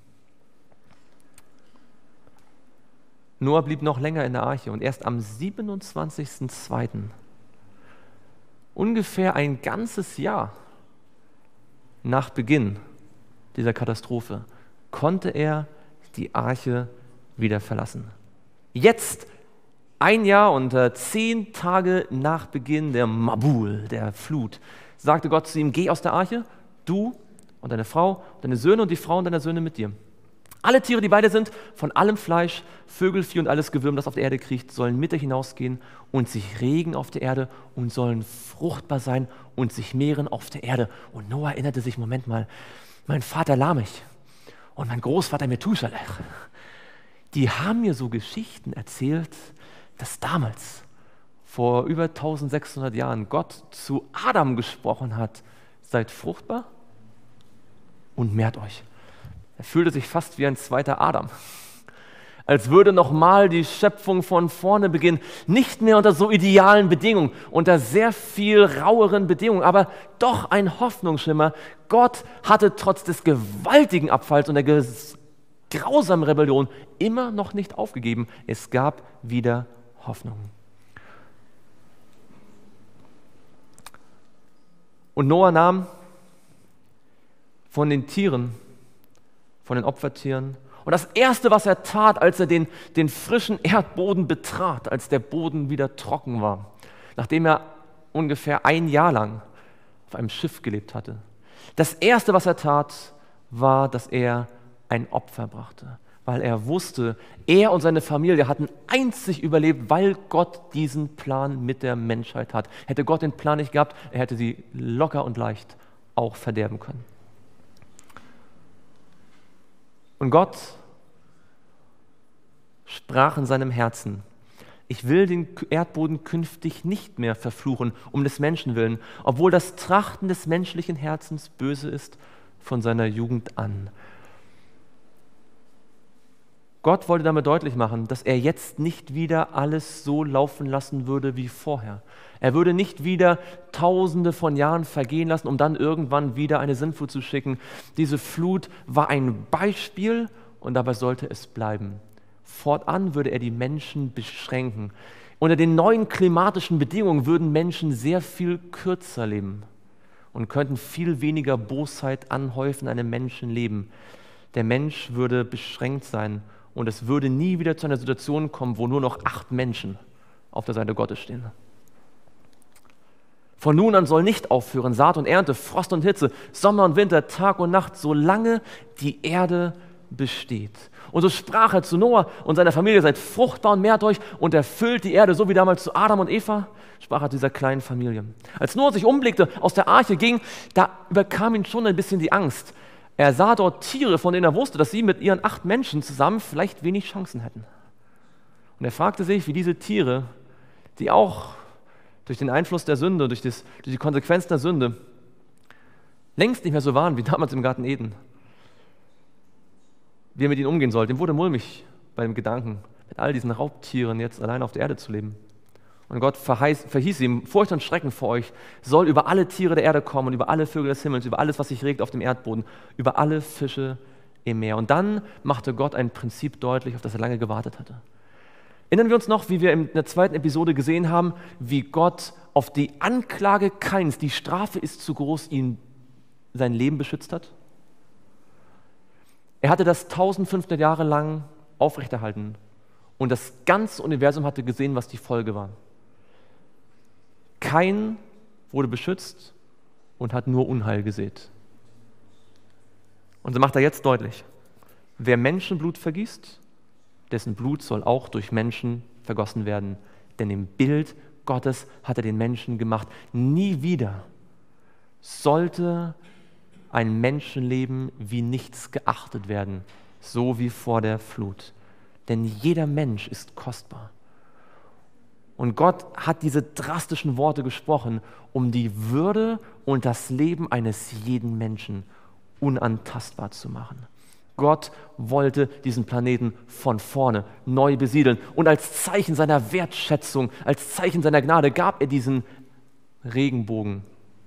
Noah blieb noch länger in der Arche und erst am 27.02., ungefähr ein ganzes Jahr nach Beginn dieser Katastrophe, konnte er die Arche wieder verlassen. Jetzt, ein Jahr und 10 Tage nach Beginn der Mabul, der Flut, sagte Gott zu ihm, geh aus der Arche, du und deine Frau, deine Söhne und die Frauen deiner Söhne mit dir. Alle Tiere, die bei dir sind, von allem Fleisch, Vögel, Vieh und alles Gewürm, das auf der Erde kriecht, sollen mit dir hinausgehen und sich regen auf der Erde und sollen fruchtbar sein und sich mehren auf der Erde. Und Noah erinnerte sich, Moment mal, mein Vater Lamech und mein Großvater Methusalech, die haben mir so Geschichten erzählt, dass damals, vor über 1600 Jahren, Gott zu Adam gesprochen hat, seid fruchtbar und mehrt euch. Er fühlte sich fast wie ein zweiter Adam. Als würde nochmal die Schöpfung von vorne beginnen, nicht mehr unter so idealen Bedingungen, unter sehr viel raueren Bedingungen, aber doch ein Hoffnungsschimmer. Gott hatte trotz des gewaltigen Abfalls und der grausamen Rebellion immer noch nicht aufgegeben. Es gab wieder Hoffnung. Und Noah nahm von den Tieren, von den Opfertieren, und das Erste, was er tat, als er den frischen Erdboden betrat, als der Boden wieder trocken war, nachdem er ungefähr ein Jahr lang auf einem Schiff gelebt hatte, das Erste, was er tat, war, dass er ein Opfer brachte, weil er wusste, er und seine Familie hatten einzig überlebt, weil Gott diesen Plan mit der Menschheit hat. Hätte Gott den Plan nicht gehabt, er hätte sie locker und leicht auch verderben können. Und Gott sprach in seinem Herzen, ich will den Erdboden künftig nicht mehr verfluchen, um des Menschen willen, obwohl das Trachten des menschlichen Herzens böse ist von seiner Jugend an. Gott wollte damit deutlich machen, dass er jetzt nicht wieder alles so laufen lassen würde wie vorher. Er würde nicht wieder Tausende von Jahren vergehen lassen, um dann irgendwann wieder eine Sintflut zu schicken. Diese Flut war ein Beispiel und dabei sollte es bleiben. Fortan würde er die Menschen beschränken. Unter den neuen klimatischen Bedingungen würden Menschen sehr viel kürzer leben und könnten viel weniger Bosheit anhäufen in einem Menschenleben. Der Mensch würde beschränkt sein und es würde nie wieder zu einer Situation kommen, wo nur noch 8 Menschen auf der Seite Gottes stehen. Von nun an soll nicht aufhören Saat und Ernte, Frost und Hitze, Sommer und Winter, Tag und Nacht, solange die Erde besteht. Und so sprach er zu Noah und seiner Familie, seid fruchtbar und mehrt euch und erfüllt die Erde, so wie damals zu Adam und Eva, sprach er zu dieser kleinen Familie. Als Noah sich umblickte, aus der Arche ging, da überkam ihn schon ein bisschen die Angst. Er sah dort Tiere, von denen er wusste, dass sie mit ihren 8 Menschen zusammen vielleicht wenig Chancen hätten. Und er fragte sich, wie diese Tiere, die auch durch den Einfluss der Sünde, durch die Konsequenz der Sünde, längst nicht mehr so waren wie damals im Garten Eden. Wie er mit ihnen umgehen sollte. Ihm wurde mulmig bei dem Gedanken, mit all diesen Raubtieren jetzt allein auf der Erde zu leben. Und Gott verhieß ihm, Furcht und Schrecken vor euch soll über alle Tiere der Erde kommen und über alle Vögel des Himmels, über alles, was sich regt auf dem Erdboden, über alle Fische im Meer. Und dann machte Gott ein Prinzip deutlich, auf das er lange gewartet hatte. Erinnern wir uns noch, wie wir in der zweiten Episode gesehen haben, wie Gott auf die Anklage Kains, die Strafe ist zu groß, ihn sein Leben beschützt hat? Er hatte das 1500 Jahre lang aufrechterhalten und das ganze Universum hatte gesehen, was die Folge war. Kain wurde beschützt und hat nur Unheil gesät. Und so macht er jetzt deutlich, wer Menschenblut vergießt, dessen Blut soll auch durch Menschen vergossen werden. Denn im Bild Gottes hat er den Menschen gemacht. Nie wieder sollte ein Menschenleben wie nichts geachtet werden, so wie vor der Flut. Denn jeder Mensch ist kostbar. Und Gott hat diese drastischen Worte gesprochen, um die Würde und das Leben eines jeden Menschen unantastbar zu machen. Gott wollte diesen Planeten von vorne neu besiedeln. Und als Zeichen seiner Wertschätzung, als Zeichen seiner Gnade gab er diesen Regenbogen.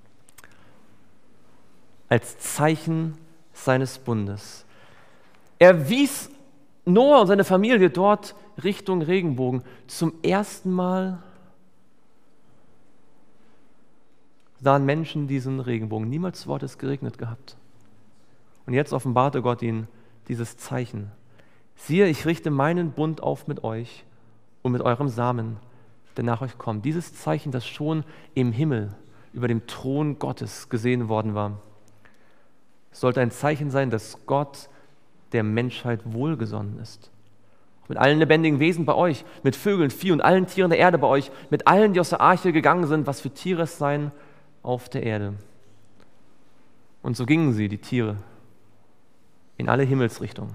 Als Zeichen seines Bundes. Er wies Noah und seine Familie dort Richtung Regenbogen. Zum ersten Mal sahen Menschen diesen Regenbogen. Niemals zuvor hat es geregnet gehabt. Und jetzt offenbarte Gott ihnen dieses Zeichen. Siehe, ich richte meinen Bund auf mit euch und mit eurem Samen, der nach euch kommt. Dieses Zeichen, das schon im Himmel über dem Thron Gottes gesehen worden war, sollte ein Zeichen sein, dass Gott der Menschheit wohlgesonnen ist. Mit allen lebendigen Wesen bei euch, mit Vögeln, Vieh und allen Tieren der Erde bei euch, mit allen, die aus der Arche gegangen sind, was für Tiere es seien auf der Erde. Und so gingen sie, die Tiere, in alle Himmelsrichtungen.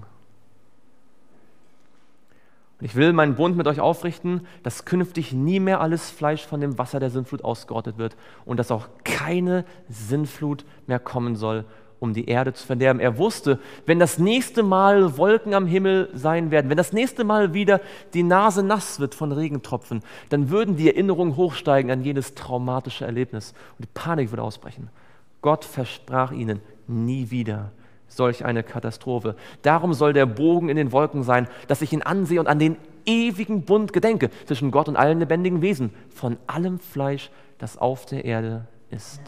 Und ich will meinen Bund mit euch aufrichten, dass künftig nie mehr alles Fleisch von dem Wasser der Sintflut ausgerottet wird und dass auch keine Sintflut mehr kommen soll, um die Erde zu verderben. Er wusste, wenn das nächste Mal Wolken am Himmel sein werden, wenn das nächste Mal wieder die Nase nass wird von Regentropfen, dann würden die Erinnerungen hochsteigen an jenes traumatische Erlebnis und die Panik würde ausbrechen. Gott versprach ihnen nie wieder solch eine Katastrophe. Darum soll der Bogen in den Wolken sein, dass ich ihn ansehe und an den ewigen Bund gedenke zwischen Gott und allen lebendigen Wesen, von allem Fleisch, das auf der Erde ist.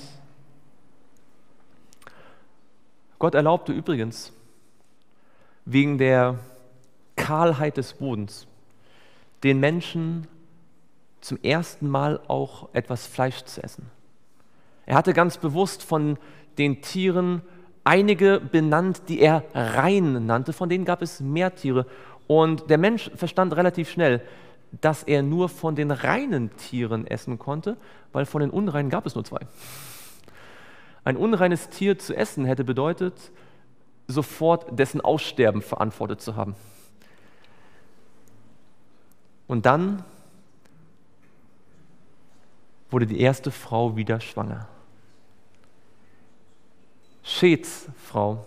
Gott erlaubte übrigens wegen der Kahlheit des Bodens den Menschen zum ersten Mal auch etwas Fleisch zu essen. Er hatte ganz bewusst von den Tieren einige benannt, die er rein nannte, von denen gab es mehr Tiere. Und der Mensch verstand relativ schnell, dass er nur von den reinen Tieren essen konnte, weil von den unreinen gab es nur 2. Ein unreines Tier zu essen hätte bedeutet, sofort dessen Aussterben verantwortet zu haben. Und dann wurde die erste Frau wieder schwanger. Shems Frau,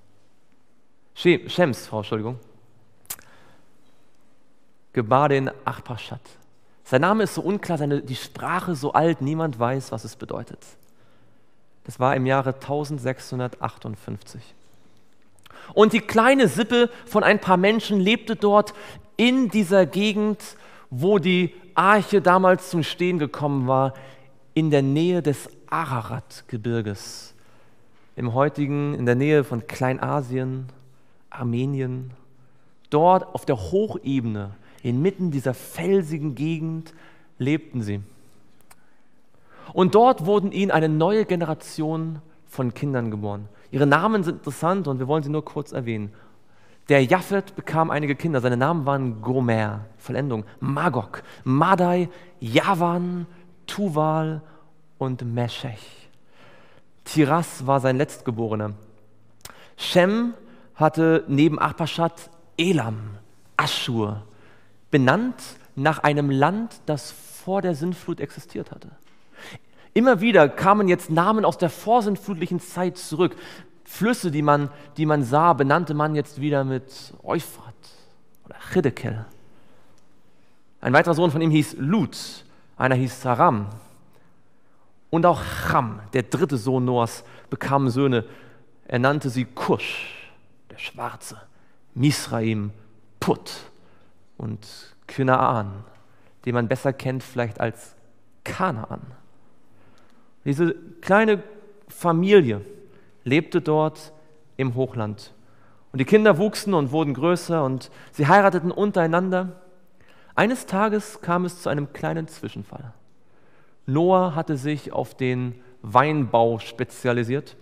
gebar den Arpachshad. Sein Name ist so unklar, die Sprache so alt, niemand weiß, was es bedeutet. Das war im Jahre 1658. Und die kleine Sippe von ein paar Menschen lebte dort in dieser Gegend, wo die Arche damals zum Stehen gekommen war, in der Nähe des Ararat-Gebirges, in der Nähe von Kleinasien, Armenien. Dort auf der Hochebene, inmitten dieser felsigen Gegend, lebten sie. Und dort wurden ihnen eine neue Generation von Kindern geboren. Ihre Namen sind interessant und wir wollen sie nur kurz erwähnen. Der Japhet bekam einige Kinder, seine Namen waren Gomer, Vollendung, Magog, Madai, Javan, Tuval und Meshech. Tiras war sein Letztgeborener. Shem hatte neben Arpachshad Elam, Aschur, benannt nach einem Land, das vor der Sintflut existiert hatte. Immer wieder kamen jetzt Namen aus der vorsintflutlichen Zeit zurück. Flüsse, die man sah, benannte man jetzt wieder mit Euphrat oder Hiddekel. Ein weiterer Sohn von ihm hieß Lut, einer hieß Saram. Und auch Cham, der dritte Sohn Noahs, bekam Söhne. Er nannte sie Kusch, der Schwarze, Misraim, Put und Kanaan, den man besser kennt vielleicht als Kanaan. Diese kleine Familie lebte dort im Hochland. Und die Kinder wuchsen und wurden größer und sie heirateten untereinander. Eines Tages kam es zu einem kleinen Zwischenfall. Noah hatte sich auf den Weinbau spezialisiert.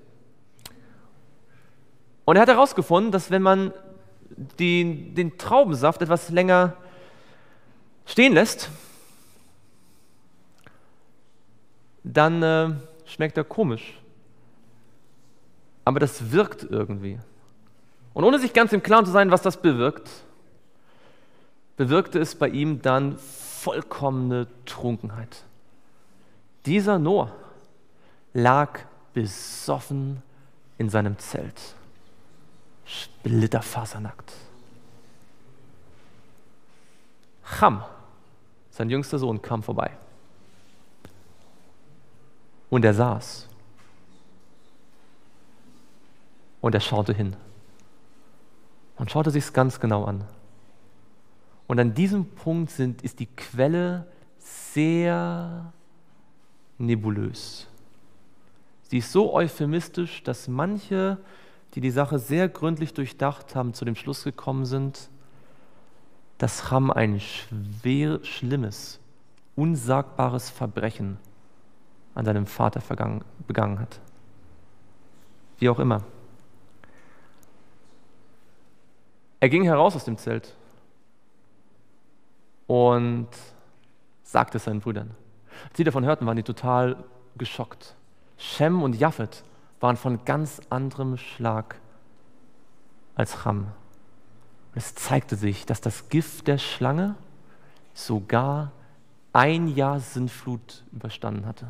Und er hat herausgefunden, dass wenn man den Traubensaft etwas länger stehen lässt, dann schmeckt er komisch. Aber das wirkt irgendwie. Und ohne sich ganz im Klaren zu sein, was das bewirkte es bei ihm dann vollkommene Trunkenheit. Dieser Noah lag besoffen in seinem Zelt, splitterfasernackt. Cham, sein jüngster Sohn, kam vorbei. Und er saß. Und er schaute hin. Und schaute sich's ganz genau an. Und an diesem Punkt ist die Quelle sehr nebulös. Sie ist so euphemistisch, dass manche, die die Sache sehr gründlich durchdacht haben, zu dem Schluss gekommen sind, dass Cham ein schlimmes, unsagbares Verbrechen an seinem Vater begangen hat. Wie auch immer. Er ging heraus aus dem Zelt und sagte es seinen Brüdern. Als sie davon hörten, waren die total geschockt. Shem und Japhet waren von ganz anderem Schlag als Cham. Es zeigte sich, dass das Gift der Schlange sogar 1 Jahr Sintflut überstanden hatte.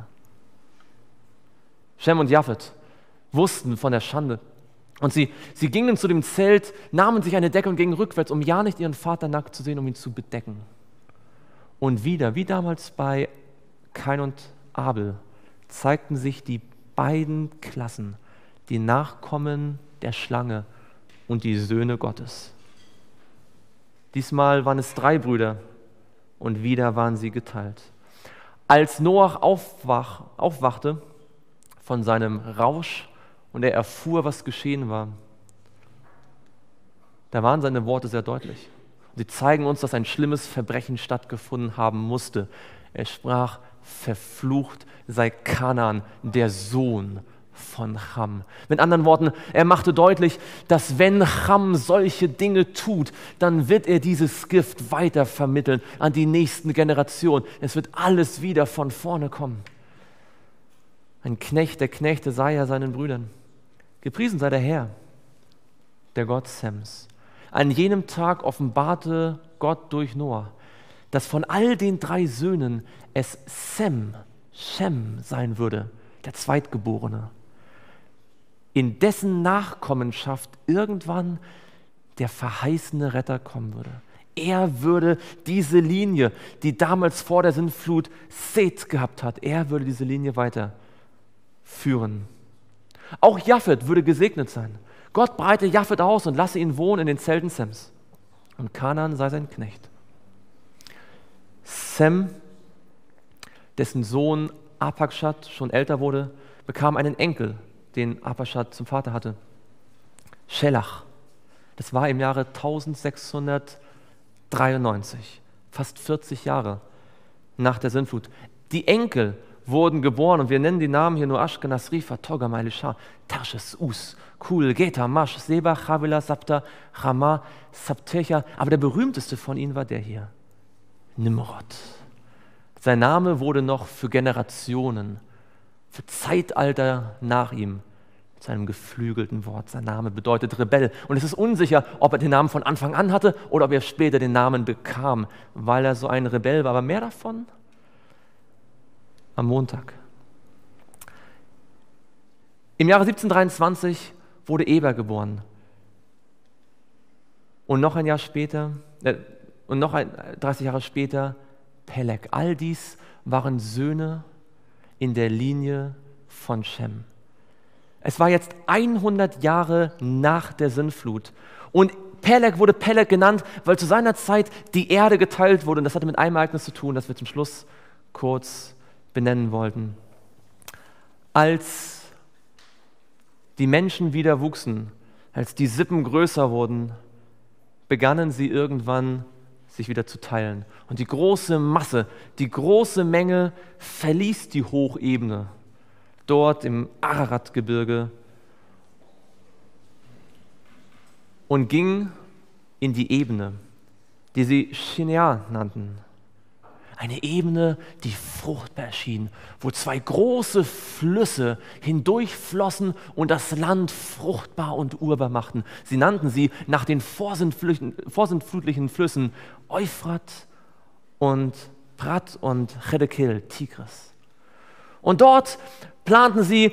Shem und Japhet wussten von der Schande. Und sie gingen zu dem Zelt, nahmen sich eine Decke und gingen rückwärts, um ja nicht ihren Vater nackt zu sehen, um ihn zu bedecken. Und wieder, wie damals bei Kain und Abel, zeigten sich die beiden Klassen, die Nachkommen der Schlange und die Söhne Gottes. Diesmal waren es 3 Brüder und wieder waren sie geteilt. Als Noach aufwachte von seinem Rausch und er erfuhr, was geschehen war, da waren seine Worte sehr deutlich. Sie zeigen uns, dass ein schlimmes Verbrechen stattgefunden haben musste. Er sprach: Verflucht sei Kanaan, der Sohn von Cham. Mit anderen Worten, er machte deutlich, dass wenn Cham solche Dinge tut, dann wird er dieses Gift weiter vermitteln an die nächsten Generationen. Es wird alles wieder von vorne kommen. Ein Knecht der Knechte sei er seinen Brüdern. Gepriesen sei der Herr, der Gott Sems. An jenem Tag offenbarte Gott durch Noah, dass von all den 3 Söhnen es Shem sein würde, der Zweitgeborene, in dessen Nachkommenschaft irgendwann der verheißene Retter kommen würde. Er würde diese Linie, die damals vor der Sintflut Seth gehabt hat, er würde diese Linie weiterführen. Auch Japhet würde gesegnet sein. Gott breite Japhet aus und lasse ihn wohnen in den Zelten Sems. Und Kanaan sei sein Knecht. Sem, dessen Sohn Arpachshad schon älter wurde, bekam einen Enkel, den Arpachshad zum Vater hatte. Schelach. Das war im Jahre 1693, fast 40 Jahre nach der Sintflut. Die Enkel wurden geboren und wir nennen die Namen hier nur Ashkenaz, Rifa, Togarma, Elisha, Tarshes, Us, Kul, Geta, Mash, Seba, Chavila, Sabta, Chama, Sabtecha. Aber der berühmteste von ihnen war der hier, Nimrod. Sein Name wurde noch für Generationen, für Zeitalter nach ihm zu einem geflügelten Wort. Sein Name bedeutet Rebell. Und es ist unsicher, ob er den Namen von Anfang an hatte oder ob er später den Namen bekam, weil er so ein Rebell war. Aber mehr davon am Montag. Im Jahre 1723 wurde Eber geboren. Und noch ein Jahr später, 30 Jahre später, Peleg. All dies waren Söhne in der Linie von Schem. Es war jetzt 100 Jahre nach der Sintflut. Und Peleg wurde Peleg genannt, weil zu seiner Zeit die Erde geteilt wurde. Und das hatte mit einem Ereignis zu tun, das wir zum Schluss kurz benennen wollten. Als die Menschen wieder wuchsen, als die Sippen größer wurden, begannen sie irgendwann, sich wieder zu teilen. Und die große Masse, die große Menge verließ die Hochebene, dort im Araratgebirge, und ging in die Ebene, die sie Shinear nannten. Eine Ebene, die fruchtbar erschien, wo zwei große Flüsse hindurchflossen und das Land fruchtbar und urbar machten. Sie nannten sie nach den vorsintflutlichen Flüssen Euphrat und Prat und Chedekil, Tigris. Und dort planten sie,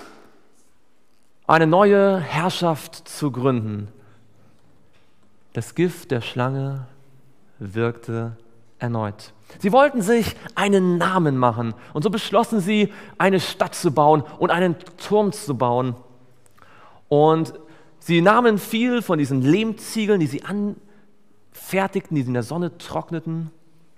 eine neue Herrschaft zu gründen. Das Gift der Schlange wirkte erneut. Sie wollten sich einen Namen machen und so beschlossen sie, eine Stadt zu bauen und einen Turm zu bauen. Und sie nahmen viel von diesen Lehmziegeln, die sie anfertigten, die sie in der Sonne trockneten.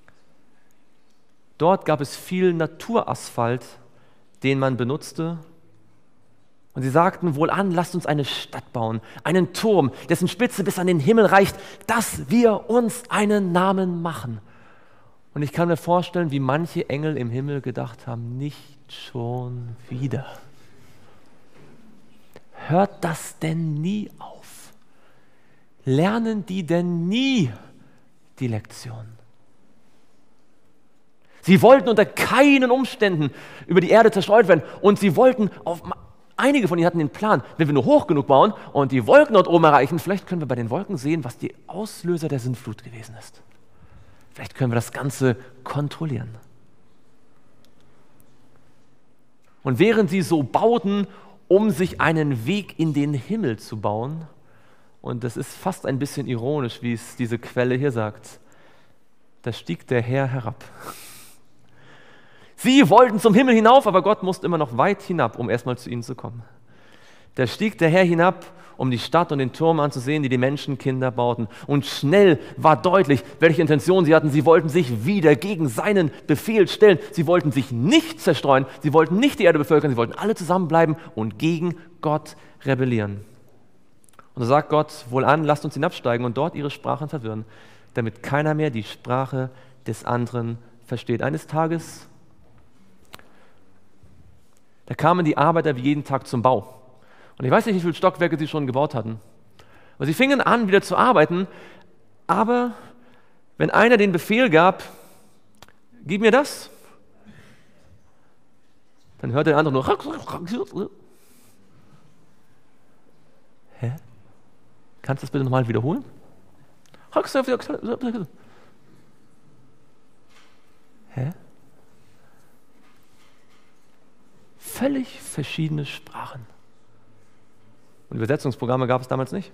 Dort gab es viel Naturasphalt, den man benutzte. Und sie sagten, wohlan, lasst uns eine Stadt bauen, einen Turm, dessen Spitze bis an den Himmel reicht, dass wir uns einen Namen machen. Und ich kann mir vorstellen, wie manche Engel im Himmel gedacht haben, nicht schon wieder. Hört das denn nie auf? Lernen die denn nie die Lektion? Sie wollten unter keinen Umständen über die Erde zerstreut werden und sie wollten einige von ihnen hatten den Plan, wenn wir nur hoch genug bauen und die Wolken dort oben erreichen, vielleicht können wir bei den Wolken sehen, was die Auslöser der Sintflut gewesen ist. Vielleicht können wir das Ganze kontrollieren. Und während sie so bauten, um sich einen Weg in den Himmel zu bauen, und das ist fast ein bisschen ironisch, wie es diese Quelle hier sagt, da stieg der Herr herab. Sie wollten zum Himmel hinauf, aber Gott musste immer noch weit hinab, um erstmal zu ihnen zu kommen. Da stieg der Herr hinab, um die Stadt und den Turm anzusehen, die die Menschenkinder bauten. Und schnell war deutlich, welche Intention sie hatten. Sie wollten sich wieder gegen seinen Befehl stellen. Sie wollten sich nicht zerstreuen, sie wollten nicht die Erde bevölkern, sie wollten alle zusammenbleiben und gegen Gott rebellieren. Und so sagt Gott, wohlan, lasst uns hinabsteigen und dort ihre Sprachen verwirren, damit keiner mehr die Sprache des anderen versteht. Eines Tages, da kamen die Arbeiter wie jeden Tag zum Bau. Und ich weiß nicht, wie viele Stockwerke sie schon gebaut hatten. Und sie fingen an, wieder zu arbeiten, aber wenn einer den Befehl gab, gib mir das, dann hörte der andere nur. Hä? Kannst du das bitte nochmal wiederholen? Hä? Völlig verschiedene Sprachen. Und Übersetzungsprogramme gab es damals nicht.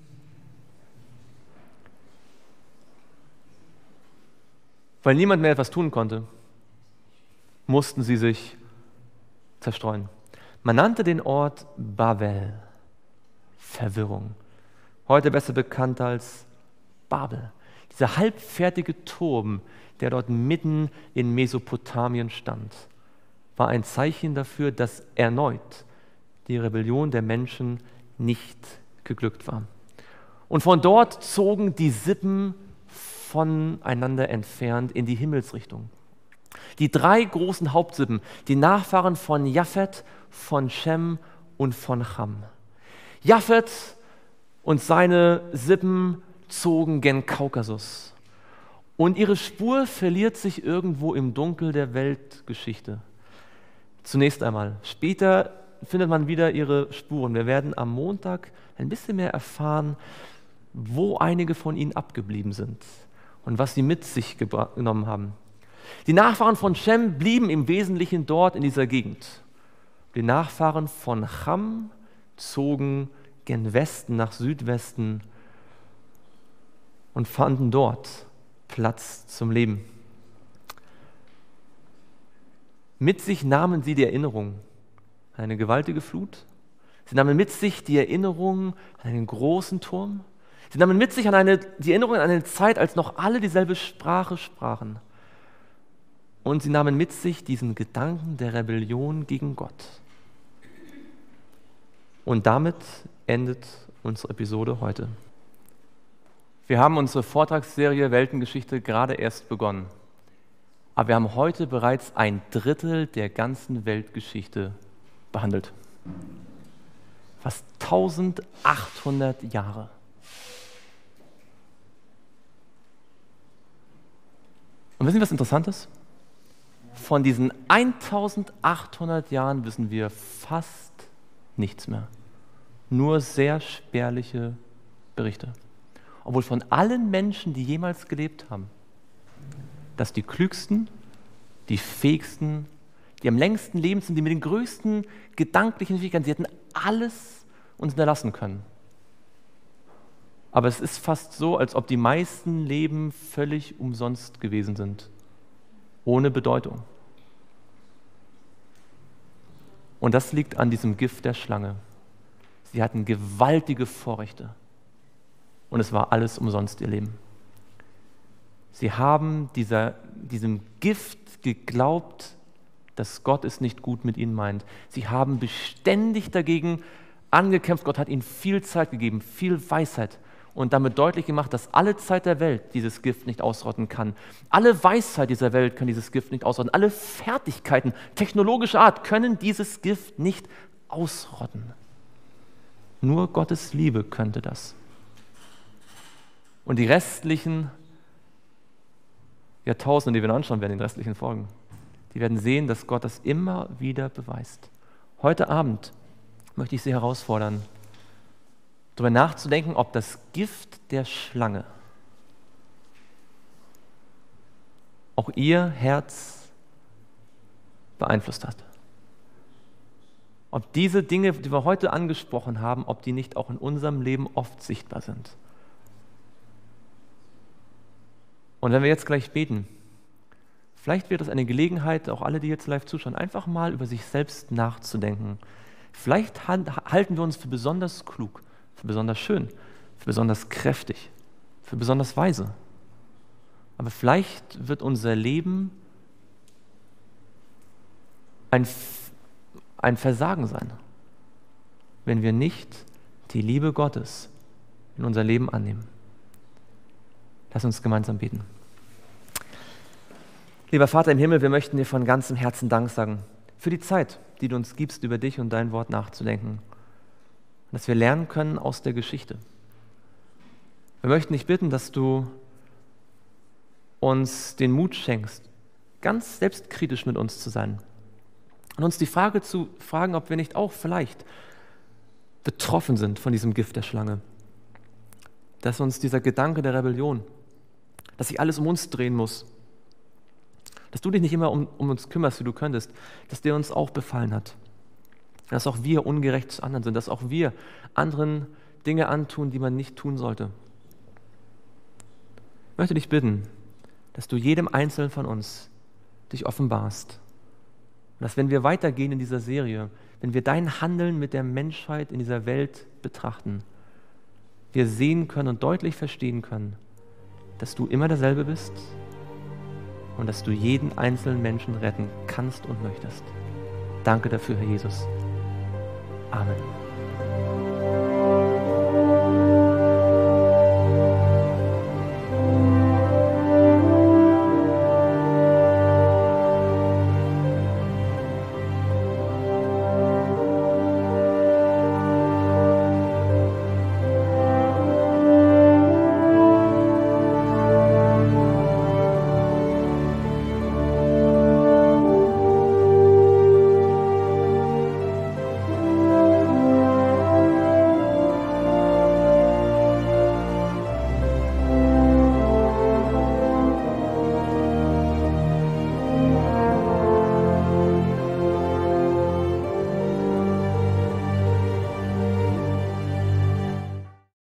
Weil niemand mehr etwas tun konnte, mussten sie sich zerstreuen. Man nannte den Ort Babel, Verwirrung. Heute besser bekannt als Babel. Dieser halbfertige Turm, der dort mitten in Mesopotamien stand, war ein Zeichen dafür, dass erneut die Rebellion der Menschen nicht geglückt war. Und von dort zogen die Sippen voneinander entfernt in die Himmelsrichtung. Die drei großen Hauptsippen, die Nachfahren von Japhet, von Schem und von Cham. Japhet und seine Sippen zogen gen Kaukasus. Und ihre Spur verliert sich irgendwo im Dunkel der Weltgeschichte. Zunächst einmal. Später findet man wieder ihre Spuren. Wir werden am Montag ein bisschen mehr erfahren, wo einige von ihnen abgeblieben sind und was sie mit sich genommen haben. Die Nachfahren von Schem blieben im Wesentlichen dort in dieser Gegend. Die Nachfahren von Cham zogen gen Westen nach Südwesten und fanden dort Platz zum Leben. Mit sich nahmen sie die Erinnerung an eine gewaltige Flut. Sie nahmen mit sich die Erinnerung an einen großen Turm. Sie nahmen mit sich die Erinnerung an eine Zeit, als noch alle dieselbe Sprache sprachen. Und sie nahmen mit sich diesen Gedanken der Rebellion gegen Gott. Und damit endet unsere Episode heute. Wir haben unsere Vortragsserie Weltengeschichte gerade erst begonnen. Aber wir haben heute bereits 1/3 der ganzen Weltgeschichte behandelt. Fast 1800 Jahre. Und wissen Sie, was interessant ist? Von diesen 1800 Jahren wissen wir fast nichts mehr. Nur sehr spärliche Berichte. Obwohl von allen Menschen, die jemals gelebt haben, dass die klügsten, die fähigsten, die am längsten leben sind, die mit den größten gedanklichen Fähigkeiten, sie hätten alles uns hinterlassen können. Aber es ist fast so, als ob die meisten Leben völlig umsonst gewesen sind, ohne Bedeutung. Und das liegt an diesem Gift der Schlange. Sie hatten gewaltige Vorrechte und es war alles umsonst ihr Leben. Sie haben diesem Gift geglaubt, dass Gott es nicht gut mit ihnen meint. Sie haben beständig dagegen angekämpft. Gott hat ihnen viel Zeit gegeben, viel Weisheit und damit deutlich gemacht, dass alle Zeit der Welt dieses Gift nicht ausrotten kann. Alle Weisheit dieser Welt kann dieses Gift nicht ausrotten. Alle Fertigkeiten technologischer Art können dieses Gift nicht ausrotten. Nur Gottes Liebe könnte das. Und die restlichen Jahrtausende, die wir anschauen werden, in den restlichen Folgen, die werden sehen, dass Gott das immer wieder beweist. Heute Abend möchte ich Sie herausfordern, darüber nachzudenken, ob das Gift der Schlange auch Ihr Herz beeinflusst hat. Ob diese Dinge, die wir heute angesprochen haben, ob die nicht auch in unserem Leben oft sichtbar sind. Und wenn wir jetzt gleich beten, vielleicht wird es eine Gelegenheit, auch alle, die jetzt live zuschauen, einfach mal über sich selbst nachzudenken. Vielleicht halten wir uns für besonders klug, für besonders schön, für besonders kräftig, für besonders weise. Aber vielleicht wird unser Leben ein Versagen sein, wenn wir nicht die Liebe Gottes in unser Leben annehmen. Lass uns gemeinsam beten. Lieber Vater im Himmel, wir möchten dir von ganzem Herzen Dank sagen für die Zeit, die du uns gibst, über dich und dein Wort nachzudenken. Dass wir lernen können aus der Geschichte. Wir möchten dich bitten, dass du uns den Mut schenkst, ganz selbstkritisch mit uns zu sein. Und uns die Frage zu fragen, ob wir nicht auch vielleicht betroffen sind von diesem Gift der Schlange. Dass uns dieser Gedanke der Rebellion, dass sich alles um uns drehen muss, dass du dich nicht immer um uns kümmerst, wie du könntest, dass der uns auch befallen hat. Dass auch wir ungerecht zu anderen sind, dass auch wir anderen Dinge antun, die man nicht tun sollte. Ich möchte dich bitten, dass du jedem Einzelnen von uns dich offenbarst. Und dass, wenn wir weitergehen in dieser Serie, wenn wir dein Handeln mit der Menschheit in dieser Welt betrachten, wir sehen können und deutlich verstehen können, dass du immer derselbe bist und dass du jeden einzelnen Menschen retten kannst und möchtest. Danke dafür, Herr Jesus. Amen.